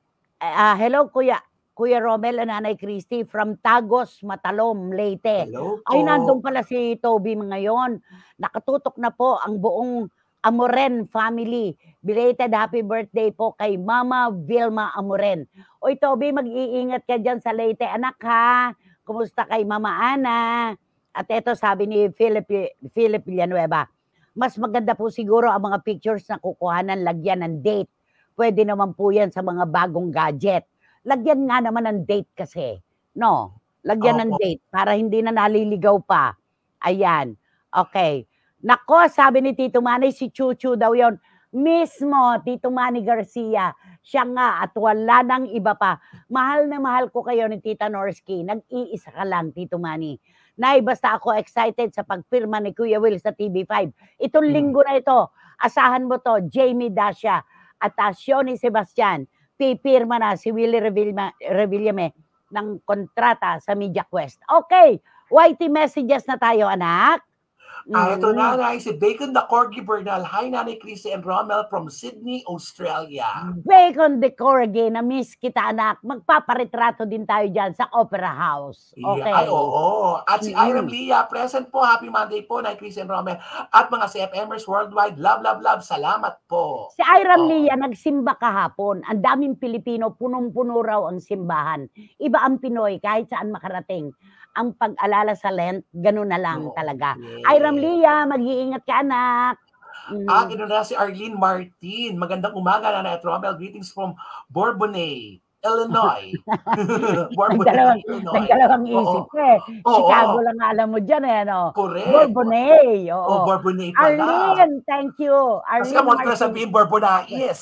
Ah, hello, Kuya. Kuya Romel and Nanay Christy from Tagos, Matalom, Leyte. Hello po. Ay, nandun pala si Toby ngayon. Nakatutok na po ang buong Amoren family. Belated happy birthday po kay Mama Vilma Amoren. Oy, Toby, mag-iingat ka dyan sa Leyte, anak ha. Kumusta kay Mama Ana? At eto sabi ni Philip, Philip Villanueva, mas maganda po siguro ang mga pictures na kukuhanan, lagyan ng date. Pwede naman po yan sa mga bagong gadget. Lagyan nga naman ng date kasi. No, lagyan ng Opo. date para hindi na naliligaw pa. Ayan. Okay. Nako, sabi ni Tito Manny, si Chuchu daw yon. Mismo, Tito Manny Garcia. Siya nga at wala nang iba pa. Mahal na mahal ko kayo ni Tita Norsky. Nag-iisa ka lang, Tito Manny. Nay, basta ako excited sa pagpirma ni Kuya Will sa T V five. Itong Hmm. linggo na ito, asahan mo to, Jamie Dasha at uh, Sioni Sebastian. Pipirma na si Willie Revilla- Revillame ng kontrata sa Media Quest. Okay, Y T messages na tayo, anak. Ah, ito Mhm. na, nanay, si Bacon the Corgi Bernal. Hi, Nanay Christy and Rommel from Sydney, Australia. Bacon de Corgi, na-miss kita, anak. Magpaparetrato din tayo dyan sa Opera House. Okay. Yeah, ay, oo. At si Mhm. Iram Lia, present po. Happy Monday po, Nanay Christy and Rommel. At mga C F Mers worldwide, love, love, love. Salamat po. Si Iram Oo. Lia, nagsimba kahapon. Ang daming Pilipino, punong-puno raw ang simbahan. Iba ang Pinoy, kahit saan makarating. Ang pag-alala sa Lent, ganun na lang Oo. talaga. Yes. Iram Lia, mag-iingat ka, anak. Mhm. Ah, ito na si Arlene Martin. Magandang umaga, Nanay at Rommel. Greetings from Bourbonnais, Illinois. Bourbonnais, Nagdalawang, Illinois. nagdalawang Oo. isip ko eh. Oo. Chicago lang alam mo dyan eh, no? Correct. Bourbonnais, oo. Oh, Bourbonnais pala. Arlene, thank you. Kasi Arlene ka mo na Martin. sabihin Bourbonnais.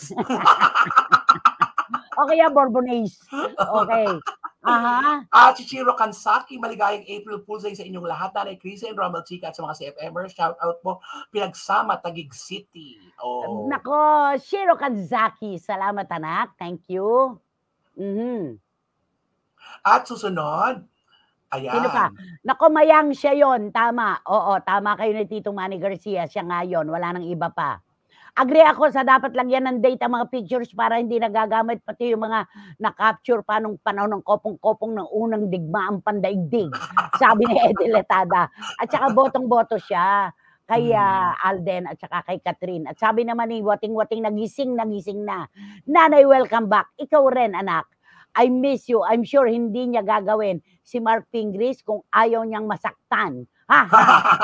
Okay, yeah, Bourbonnais. Okay. Aha. At si Chiro Kansaki, maligayang April Fool's Day sa inyong lahat. Nanay Christy and Rommel Chica at sa mga C F Mers. Shout out po. Pinagsama, Taguig City. Oh. Nako, Shiro Kanzaki. Salamat, anak. Thank you. Mhm. At susunod, ayan. Sino pa? Nako, mayang siya yon. Tama. Oo, tama kayo ni Tito Manny Garcia. Siya nga yon. Wala nang iba pa. Agree ako sa dapat lagyan ng date ang mga pictures para hindi nagagamit pati yung mga na-capture pa nung panahon ng kopong-kopong ng unang digmaang pandaigdig. Sabi ni Eddie Letada. At saka botong-boto siya kay uh, Alden at saka kay Catherine. At sabi naman ni Wating-Wating, nagising, nagising na. Nanay, welcome back. Ikaw rin, anak. I miss you. I'm sure hindi niya gagawin si Mark Pingris kung ayaw niyang masaktan. Ha, ha.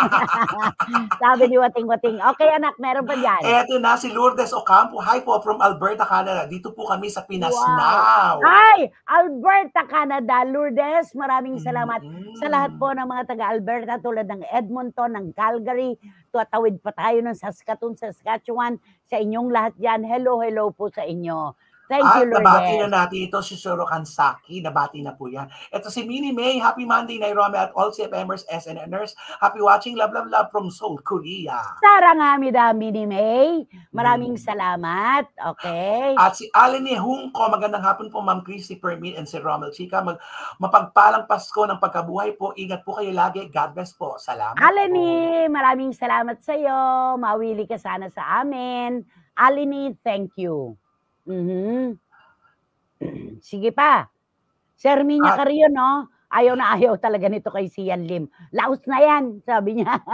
Sabi ni Wating Wating. Okay, anak, meron pa dyan. Eto na si Lourdes Ocampo. Hi po from Alberta, Canada. Dito po kami sa Pinas Wow. Now. Hi, Alberta, Canada. Lourdes, maraming salamat Mm. sa lahat po ng mga taga-Alberta tulad ng Edmonton, ng Calgary. Tuwatawid pa tayo ng Saskatoon, Saskatchewan. Sa inyong lahat dyan, hello, hello po sa inyo. Thank At you, nabati na Lourdes. natin ito si Shiro Kansaki. Nabati na po yan. Ito si Minnie May. Happy Monday, Nairobi at all C F Mers, S N Ners. Happy watching. Love, love, love from Seoul, Korea. Sarangami-dami ni May. Maraming Mm. salamat. Okay. At si Allen Hungko, magandang hapon po Ma'am Christy Permin and si Romel Chica. Mag, mapagpalang Pasko ng pagkabuhay po. Ingat po kayo lagi. God bless po. Salamat Aleni, maraming salamat sa iyo. Mawili ka sana sa amin. Aleni, thank you. Mhm. Sige pa. Sir Minya At- Carrion, no? Ayaw na ayaw talaga nito kay Sian Lim. Laos na yan, sabi niya.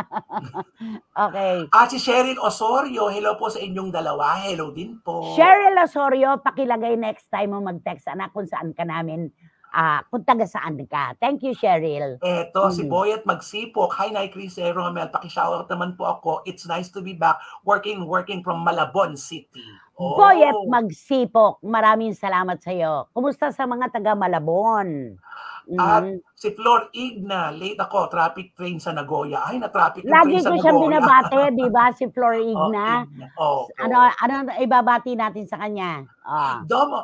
Okay. At si Cheryl Osorio, hello po sa inyong dalawa. Hello din po. Cheryl Osorio, pakilagay next time mo mag-text, anak, kung saan ka namin, ah, kung taga saan ka. Thank you, Cheryl. Eto, si Mm. Boyet Magsipok. Hi, Nay Chris, eh, Romel. Pakishoutout naman po ako. It's nice to be back working, working from Malabon City. Oh. Boyet Magsipok, maraming salamat sa iyo. Kumusta sa mga taga Malabon? At Mhm. si Flor Igna, late ako, traffic train sa Nagoya. Ay, na-traffic yung Lagi train sa ko siyang Nagoya. binabate, di ba, si Flor Oh, Igna? Igna. Oh, Ano, ano ibabati natin sa kanya? Ah. Domo,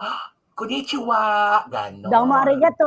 konnichiwa, gano'n. Domo arigato.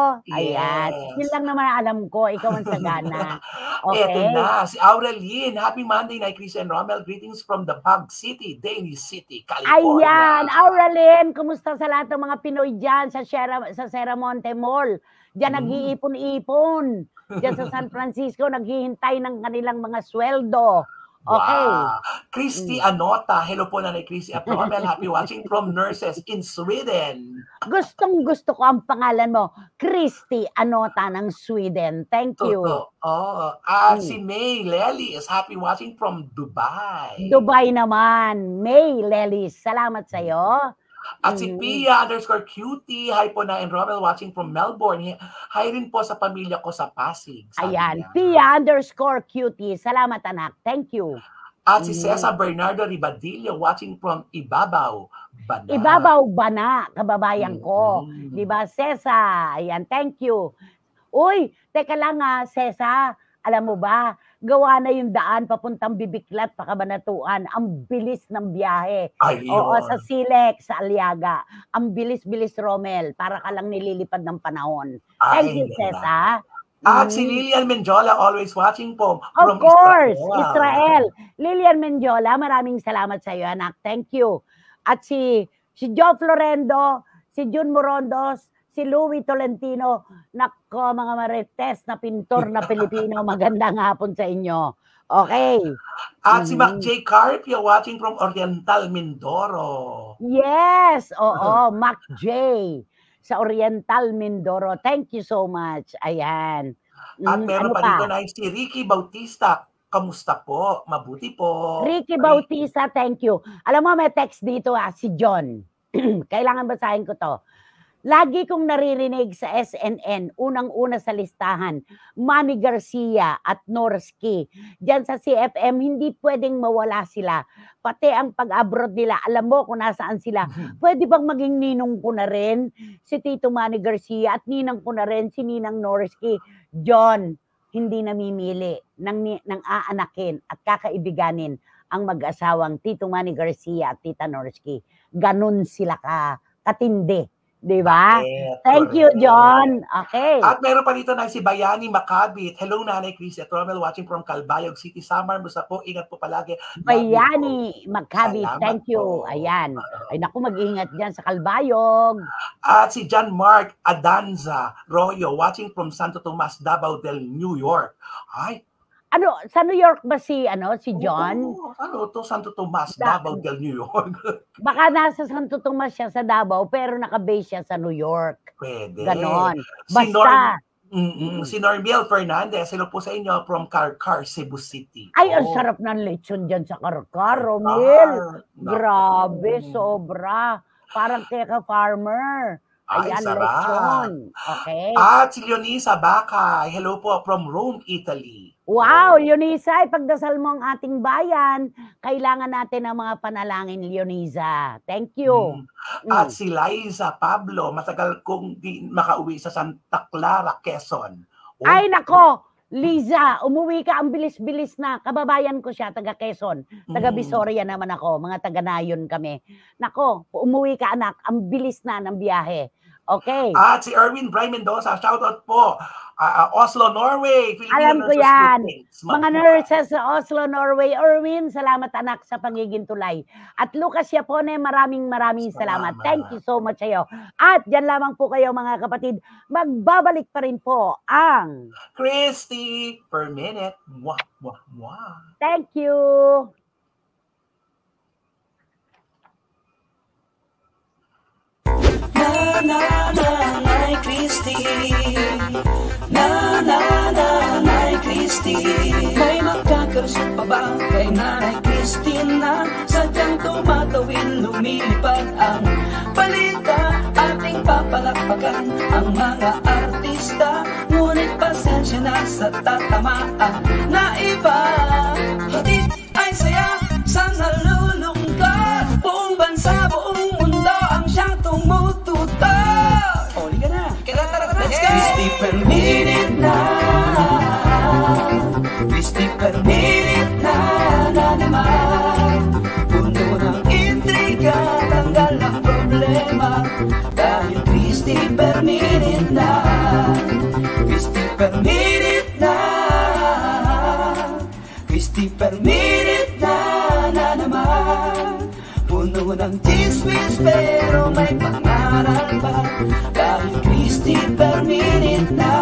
Ayan. Yes. Yun lang naman alam ko. Ikaw ang sagana. Eto Okay. na, si Aurelien. Happy Monday night, Chris and Romel. Greetings from the Bug City, Daly City, California. Ayan. Aurelien, kumusta sa lahat ng mga Pinoy dyan sa Sierra, sa Serramonte Mall? Diyan Mm. nag-iipon-ipon. Diyan sa San Francisco, naghihintay ng kanilang mga sweldo. Okay. Wow. Christy Anota. Hello po, Nanay Christy at Romel. Happy watching from Nurses in Sweden. Gustong gusto ko ang pangalan mo. Christy Anota ng Sweden. Thank you. Totoo. Oh, at Mm. si May Lelis. Happy watching from Dubai. Dubai naman. May Lelis. Salamat sa iyo. At si Mm. Pia underscore cutie. Hi po na and Romel watching from Melbourne. Hi rin po sa pamilya ko sa Pasig. sabi Ayan. niya. Pia underscore cutie. Salamat, anak. Thank you. At si Mm. Cesar Bernardo Ribadillo watching from Ibabaw. Bana. Ibabaw ba na, kababayan ko? Mm. Di ba, Cesa? Ayan, thank you. Uy, teka lang nga, Cesa. Alam mo ba, gawa na yung daan papuntang Bibiklat, Pakabanatuan. Ang bilis ng biyahe. Ayun. Oo, sa Silek, sa Aliaga. Ang bilis-bilis, Romel. Para ka lang nililipad ng panahon. Thank Ay, you, nila. Cesa. At Mm. si Lilian Menjola always watching po Of from course, Israel. Israel. Lilian Mendiola, maraming salamat sa iyo, anak. Thank you. At si si Joe Florendo, si Jun Morondos, si Louie Tolentino, nako mga marites na pintor na Pilipino, magandang hapon sa inyo. Okay. At si Mhm. Mac J. Carpio watching from Oriental Mindoro. Yes, oo, Mac J sa Oriental Mindoro. Thank you so much. Ayan. At Mm, meron ano pa dito na si Ricky Bautista. Kamusta po? Mabuti po. Ricky Bautista, thank you. Alam mo, may text dito ah, si John. Kailangan basahin ko to. Lagi kong naririnig sa S N N, unang-una sa listahan, Manny Garcia at Norski. Diyan sa C F M, hindi pwedeng mawala sila. Pati ang pag-abroad nila, alam mo kung nasaan sila. Pwede bang maging ninong ko na rin si Tito Manny Garcia at ninang ko na rin si Ninang Norski? John, hindi namimili ng, ng aanakin at kakaibiganin ang mag-asawang Tito Manny Garcia at Tita Norski. Ganun sila ka, katindi. Di ba? Eh, Thank you, correct. John. Okay. At meron pa dito na si Bayani Macabit. Hello, Nanay Chris at Romel watching from Calbayog City, Samar. Musta po? Ingat po palagi. Bayani Maccabi, Salamat thank you. po. Ayan. Ay naku, mag-ingat dyan sa Kalbayog. At si John Mark Adanza Royo watching from Santo Tomas, Davao del New York. Ay, Ano, sa New York ba si, ano, si John? oo, ano to? Santo Tomas, Da- Davao del New York. Baka nasa Santo Tomas siya sa Davao, pero naka-base siya sa New York. Pwede. Ganon. Si Basta, Norm, Mm-mm, si Normiel Fernandez, hello po sa inyo from Carcar, Cebu City. ay, ang Oh. sarap ng lechon dyan sa Karkar, Ah, Romil. naku. Grabe, sobra. Parang kaya ka farmer. Ay, Ayan, sarap. lechon. Okay. At si Leonisa Bacay, hello po from Rome, Italy. Wow, Leonisa, ipagdasal mo ang ating bayan. Kailangan natin ng mga panalangin, Leonisa. Thank you. Mm. At si Liza Pablo, matagal kong di makauwi sa Santa Clara, Quezon. Oh. Ay, nako! Liza, umuwi ka, ang bilis-bilis na. Kababayan ko siya, taga Quezon. Taga Visoria naman ako, mga taga Nayon kami. Nako, umuwi ka anak, ang bilis na ng biyahe. Okay. At si Erwin Bray Mendoza, shoutout po. Uh, Oslo, Norway. Filipino Alam ko yan. Groupings. Mga nurses sa Oslo, Norway. Erwin, salamat anak sa pangiging tulay. At Lucas Yapone, maraming maraming salamat. Salamat. Thank you so much sa iyo. At dyan lamang po kayo mga kapatid. Magbabalik pa rin po ang Christy per minute. Mwah, mwah, mwah. Thank you. Na na na Nanay Christy, na na na Nanay Christy, may makakalusot pa ba kay Nanay Christy na sadyang tumatawin lumilipad ang balita, ating papalakpakan ang mga artista, ngunit pasensya na sa tatamaan na iba. Hatid ay saya sa nalulungkot, buong bansa, buong mundo ang siyang tumututo. O, liga na. Let's go! Christy per minute na, Christy per minute na, na naman. Puno ng intriga, tanggal ang problema, dahil Christy per minute na, Christy per minute na, Christy per minute na, na naman. Puno ng chismis pero may pangaral pa, dahil Christy per minute na.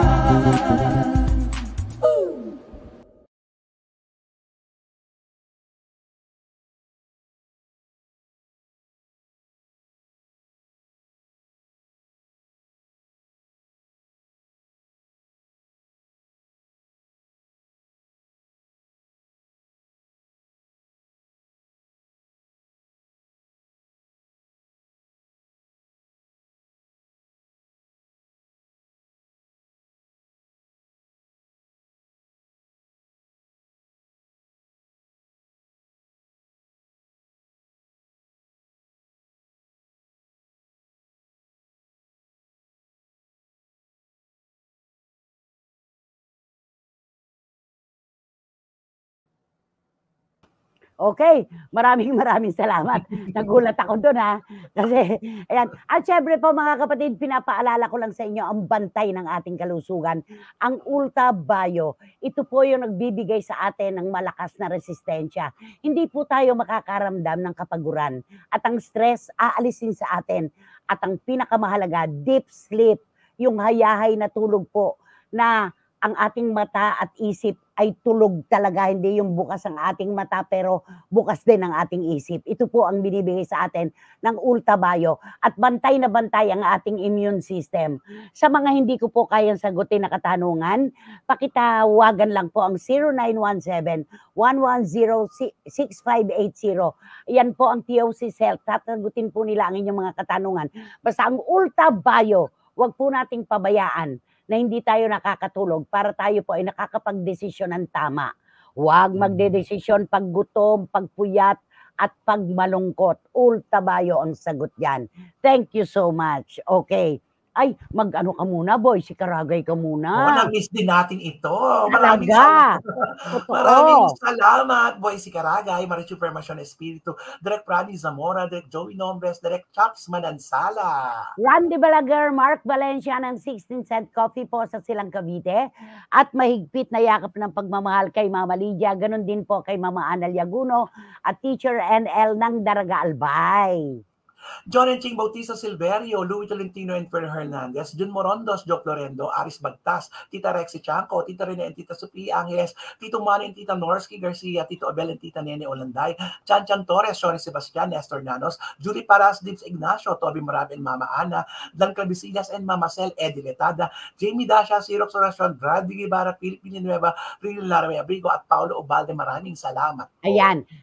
Okay, maraming maraming salamat. Nagulat ako doon ha. Kasi, ayan. At syempre po mga kapatid, pinapaalala ko lang sa inyo ang bantay ng ating kalusugan. Ang Ulta Bio. Ito po yung nagbibigay sa atin ng malakas na resistensya. Hindi po tayo makakaramdam ng kapaguran. At ang stress, aalisin sa atin. At ang pinakamahalaga, deep sleep. Yung hayahay na tulog po na ang ating mata at isip ay tulog talaga, hindi yung bukas ang ating mata pero bukas din ang ating isip. Ito po ang binibigay sa atin ng Ulta Bio at bantay na bantay ang ating immune system. Sa mga hindi ko po kayang sagutin na katanungan, pakitawagan lang po ang zero nine one seven, one one zero, six five eight zero. Yan po ang T O C Health. Tatagutin po nila ang inyong mga katanungan. Basta ang Ulta Bio, wag po nating pabayaan na hindi tayo nakakatulog para tayo po ay nakakapagdesisyon ng tama. Huwag magdedesisyon pag gutom, pag puyat, at pag malungkot. Ulta Bio ang sagot yan. Thank you so much. Okay. Ay, mag-ano ka muna, boy. Si Karagay ka muna. Oo, na-miss din natin ito. Maraming Talaga. salamat. Maraming salamat, boy. Si Karagay, Marichu Permasyon Espiritu, Direk Prani Zamora, Direk Joey Nombres, Direk Chaps Manansala. Randy Balaguer, Mark Valencia ng sixteen cent coffee po sa Silang Cavite. At mahigpit na yakap ng pagmamahal kay Mama Lydia. Ganon din po kay Mama Ana Liaguno at Teacher N L ng Daraga Albay. John and Ching Bautista Silverio, Louis Tolentino and Fer Hernandez, Jun Morondos, Joe Florendo, Aris Bagtas, Tita Rexy Chanco, Tita Rene and Tita Sofia Angeles, Tito Manny and Tita Norsky Garcia, Tito Abel and Tita Nene Olanday, Chan Chan Torres, Shoni Sebastian, Nestor Nanos, Julie Paras, Dibs Ignacio, Toby Marab and Mama Ana, Dan Clavisillas and Mama Cel, Eddie Letada, Jamie Dasha, Sirox Oracion, Brad Guevara, Philip Villanueva, Rilin Laramay Abrigo at Paulo Obalde. Maraming salamat. Ayan.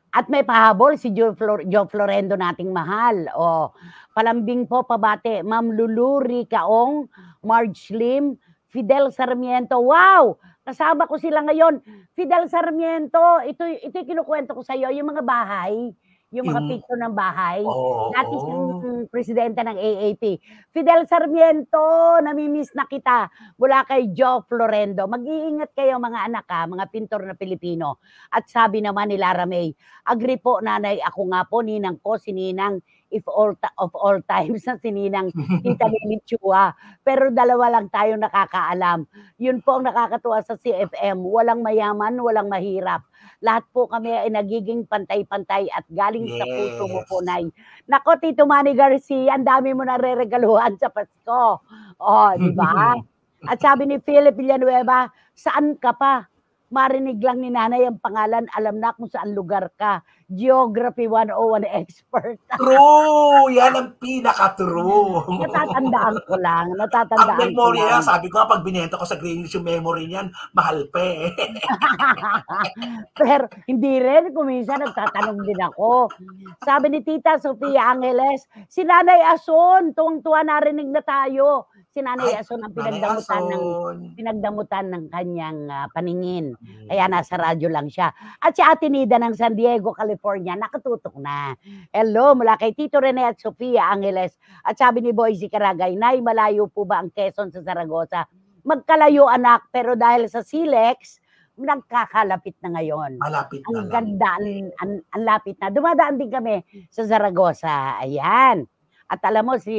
At may pahabol si Joe, Flor Joe Florendo nating mahal. O, palambing po pabate, Ma'am Lulu Ricaong, Marge Lim, Fidel Sarmiento. Wow! Kasama ko sila ngayon. Fidel Sarmiento, ito, ito yung kinukwento ko sa iyo, yung mga bahay, yung mga Yung- picture ng bahay. Oo. Dati siyang presidente ng A A P. Fidel Sarmiento, namimiss na kita mula kay Joe Florendo. Mag-iingat kayo mga anak ha, mga pintor na Pilipino. At sabi naman ni Lara May, agree po nanay, ako nga po, ninang ko, si Ninang, if all ta- of all times na si Ninang Tita Lili Chua. Pero dalawa lang tayo nakakaalam. Yun po ang nakakatuwa sa C F M. Walang mayaman, walang mahirap. Lahat po kami ay nagiging pantay-pantay at galing sa puso mo po, Yes. Nay. Nako, Tito Manny Garcia, ang dami mo na re-regaluhan sa Pasko. Oh, di ba? At sabi ni Philip Villanueva, saan ka pa? Marinig lang ni nanay ang pangalan, alam na kung saan lugar ka. Geography one oh one expert. True! Yan ang pinaka-true. Natatandaan ko lang, Ang natatandaan ko memory lang. niya, sabi ko nga, pag binenta ko sa Greenwich yung memory niyan, mahal pa eh. Pero hindi rin, kuminsan nagtatanong din ako. Sabi ni Tita Sofia Angeles, si Nanay Ason, tuwang-tuwa narinig na tayo. Si Nanay Ay, Ason ang Nanay pinagdamutan ng Ason. pinagdamutan ng kanyang ah, paningin. Kaya nasa radyo lang siya. At si Ate Nida ng San Diego, California, nakatutok na. Hello, mula kay Tito Rene at Sofia Angeles. At sabi ni Boysie Caragay, Nay, malayo po ba ang Quezon sa Zaragoza? Magkalayo anak, pero dahil sa Silex, nagkakalapit na ngayon. Malapit na Ang lang. ganda, ang, ang, ang lapit na. Dumadaan din kami sa Zaragoza. Ayan. At alam mo si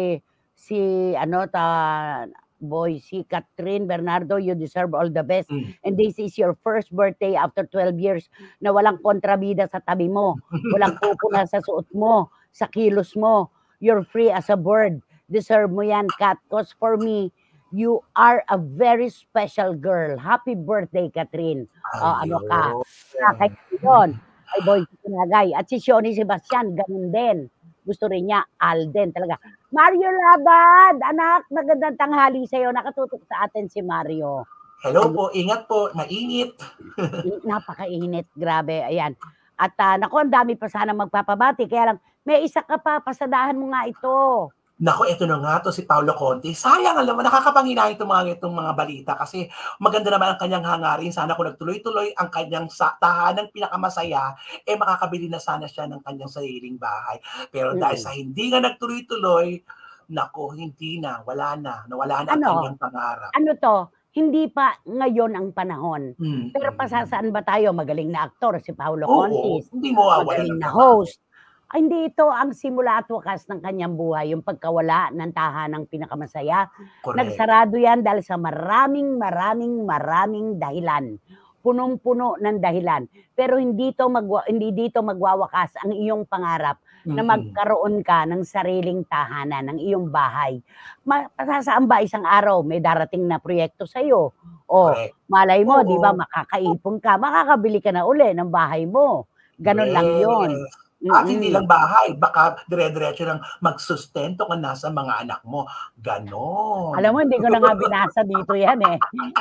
si ano ta Boysie Catherine Bernardo, you deserve all the best. Mm. And this is your first birthday after twelve years na walang kontrabida sa tabi mo. Walang pupuna sa suot mo, sa kilos mo. You're free as a bird. Deserve mo yan, Kat. Because for me, you are a very special girl. Happy birthday, Catherine. O, ano ka? Kaya yun, ay Boysie Caragay. At si Shoni Sebastian, ganun din. Gusto rin niya, Alden talaga. Mario Labad, anak, magandang tanghali sa'yo. Nakatutok sa atin si Mario. Hello po, ingat po, mainit. Napakainit, grabe, ayan. At uh, naku, ang dami pa sana magpapabati. Kaya lang, may isa ka pa, pasadahan mo nga ito. Naku, eto na nga to si Paolo Conte. Sayang, alam mo, nakakapanghinayang itong mga, itong mga balita kasi maganda naman ang kanyang hangarin. Sana kung nagtuloy-tuloy ang kanyang sa, tahanang pinakamasaya, eh makakabili na sana siya ng kanyang sariling bahay. Pero dahil Mm. sa hindi nga nagtuloy-tuloy, naku, hindi na, wala na, nawala na ang Ano? kanyang pangarap. Ano to? Hindi pa ngayon ang panahon. Hmm. Pero pasasaan ba tayo? Magaling na aktor si Paolo Oo, Contis. hindi mo wawala Magaling ng na trabaho. host. Ay, hindi ito ang simula at wakas ng kanyang buhay, yung pagkawala ng tahanang pinakamasaya. Correct. Nagsarado yan dahil sa maraming, maraming, maraming dahilan. Punong-puno ng dahilan. Pero hindi, to magwa, hindi dito magwawakas ang iyong pangarap na Mm-mm. magkaroon ka ng sariling tahanan, ng iyong bahay. Ma- Pasasaan ba isang araw may darating na proyekto sa'yo? O Correct. malay mo, Oo. di ba, makakaipon ka, makakabili ka na uli ng bahay mo. Ganon lang yun. At hindi Mm-mm. lang bahay, baka dire-diretso ng magsustento ka na sa mga anak mo. Ganon. Alam mo, hindi ko na nga binasa dito yan eh.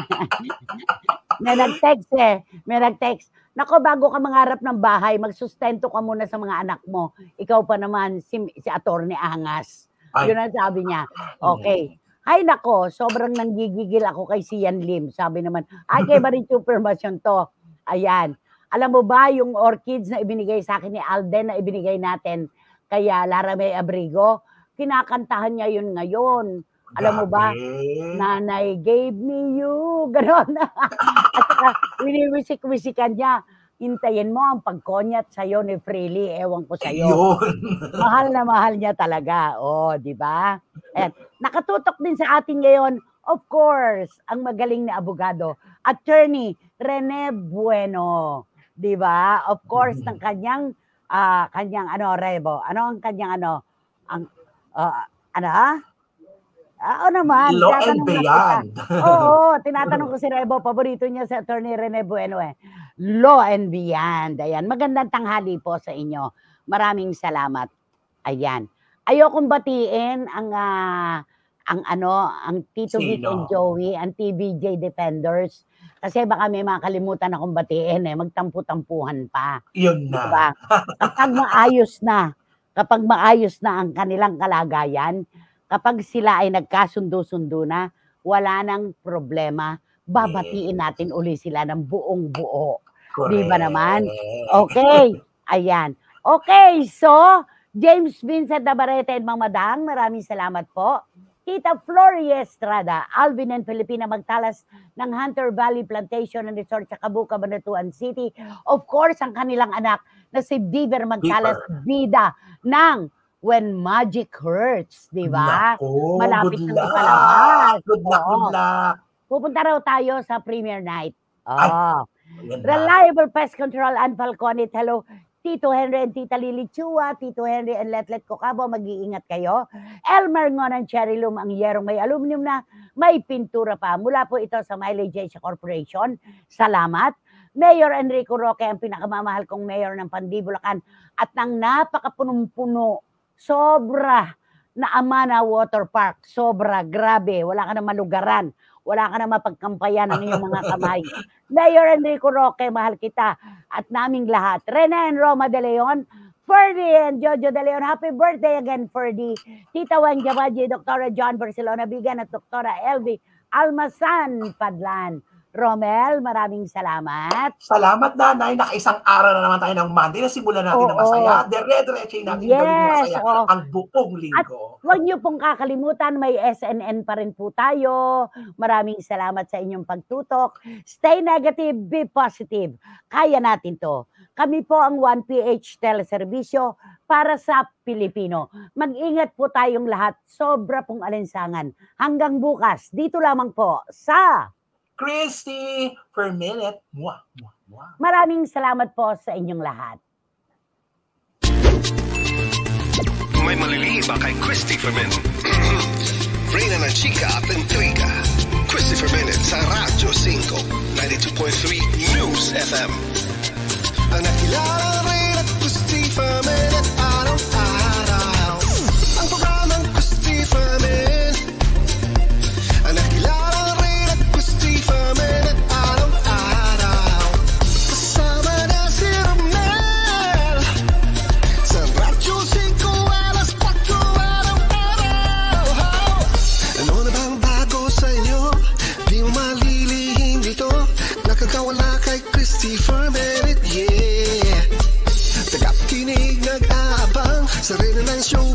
May nag-text eh. May nag-text. Nako, bago ka mangarap ng bahay, magsustento ka muna sa mga anak mo. Ikaw pa naman, si, si Atty. Angas. Ay. Yun ang sabi niya. Okay. Ay nako, sobrang nanggigigil ako kay Sian Lim. Sabi naman, ay kay Marin Supermasyon to. Ayan. Alam mo ba yung orchids na ibinigay sa akin ni Alden na ibinigay natin kaya Lara May Abrigo, kinakantahan niya yun ngayon. Alam mo ba? Grabe. Nanay gave me you. Ganon. At saka, winiwisik-wisikan niya. Hintayin mo ang pagkonyat sa'yo ni Freely. Ewan ko sa'yo. Yun. Mahal na mahal niya talaga. Oh, di ba? Ayan. Nakatutok din sa atin ngayon, of course, ang magaling na abogado, Attorney Rene Bueno. Di ba? Of course, ng kanyang, ah, kanyang ano, Rebo. Ano ang kanyang ano? Ang, ah, ano? Ah, oo naman. Law and Tinatanong na kita. beyond. Oo, tinatanong ko si Rebo, paborito niya si Attorney Rene Bueno eh. Law and beyond. Ayan, magandang tanghali po sa inyo. Maraming salamat. Ayan. Ayokong batiin ang ah, ang ano, ang Tito Vic and Sino? Joey, ang T V J Defenders. Kasi baka may makalimutan akong batiin eh, magtampu-tampuhan pa. Yun na. Diba? Kapag maayos na, kapag maayos na ang kanilang kalagayan, kapag sila ay nagkasundo-sundo na, wala nang problema, babatiin natin uli sila ng buong buo. Di ba naman? Okay. Ayan. Okay, so, James Vincent Navarrete and Mang Madang, maraming salamat po. Tita Floria Estrada, Alvin and Filipina Magtalas ng Hunter Valley Plantation and Resort sa Cabuca, Cabanatuan City. Of course, ang kanilang anak na si Beaver Magtalas, bida ng When Magic Hurts, di ba? Naku, Malapit good na luck. ipalabas. Good luck, Oo. good luck. Pupunta raw tayo sa premiere night. Ay, Oh. Yun na. Reliable Pest Control and Falconit. Hello, Tito Henry and Tita Lily Chua, Tito Henry and Letlet Kokabo, mag-iingat kayo. Elmer Ngon ng Cherry Loom, ang yerong may aluminum na may pintura pa. Mula po ito sa Mileage Asia Corporation. Salamat. Mayor Enrico Roque, ang pinakamamahal kong mayor ng Pandibulacan at ng napakapunong-puno, sobra na Amana Water Park. Sobra, grabe. Wala ka na malugaran. Wala ka na mapagkampayan ng iyong mga kamay. Mayor Enrico Roque, mahal kita at naming lahat. Rena and Roma De Leon, Ferdy and Jojo De Leon, happy birthday again, Ferdy. Tita Wen Javaji, Doktora John Barcelona Bigan at Doktora Elvie Almasan Padlan. Romel, maraming salamat. Salamat, Nanay. Nakaisang araw na naman tayo ng Monday. Nasimulan natin Oo. ng masaya. Dire-diretso natin Yes, gawin masaya oo. ang buong linggo. Huwag niyo pong kakalimutan, may S N N pa rin po tayo. Maraming salamat sa inyong pagtutok. Stay negative, be positive. Kaya natin to. Kami po ang one P H Teleserbisyo para sa Pilipino. Mag-ingat po tayong lahat. Sobra pong alinsangan. Hanggang bukas, dito lamang po sa Christy, per minute. Mwah, mwah, mwah. Maraming salamat po sa inyong lahat. May maliliiba kay Christopher Minute. Reina ng Chika at Intriga. Christopher Minute sa Radyo cinco, ninety-two point three News F M. Ang nakilala rin at Christopher Minute araw-araw. Ang programang Christopher Minute. Ang nakilala rin at Christopher Minute araw-araw. Kasama na si Romel sa Radyo cinco, alas kwatro araw-araw. Ano na bang bago sa inyo? Di mo malilihim dito. Nakakawala kay Christopher Minute, yeah. Tagapkinig nag-aabang sa rin ng show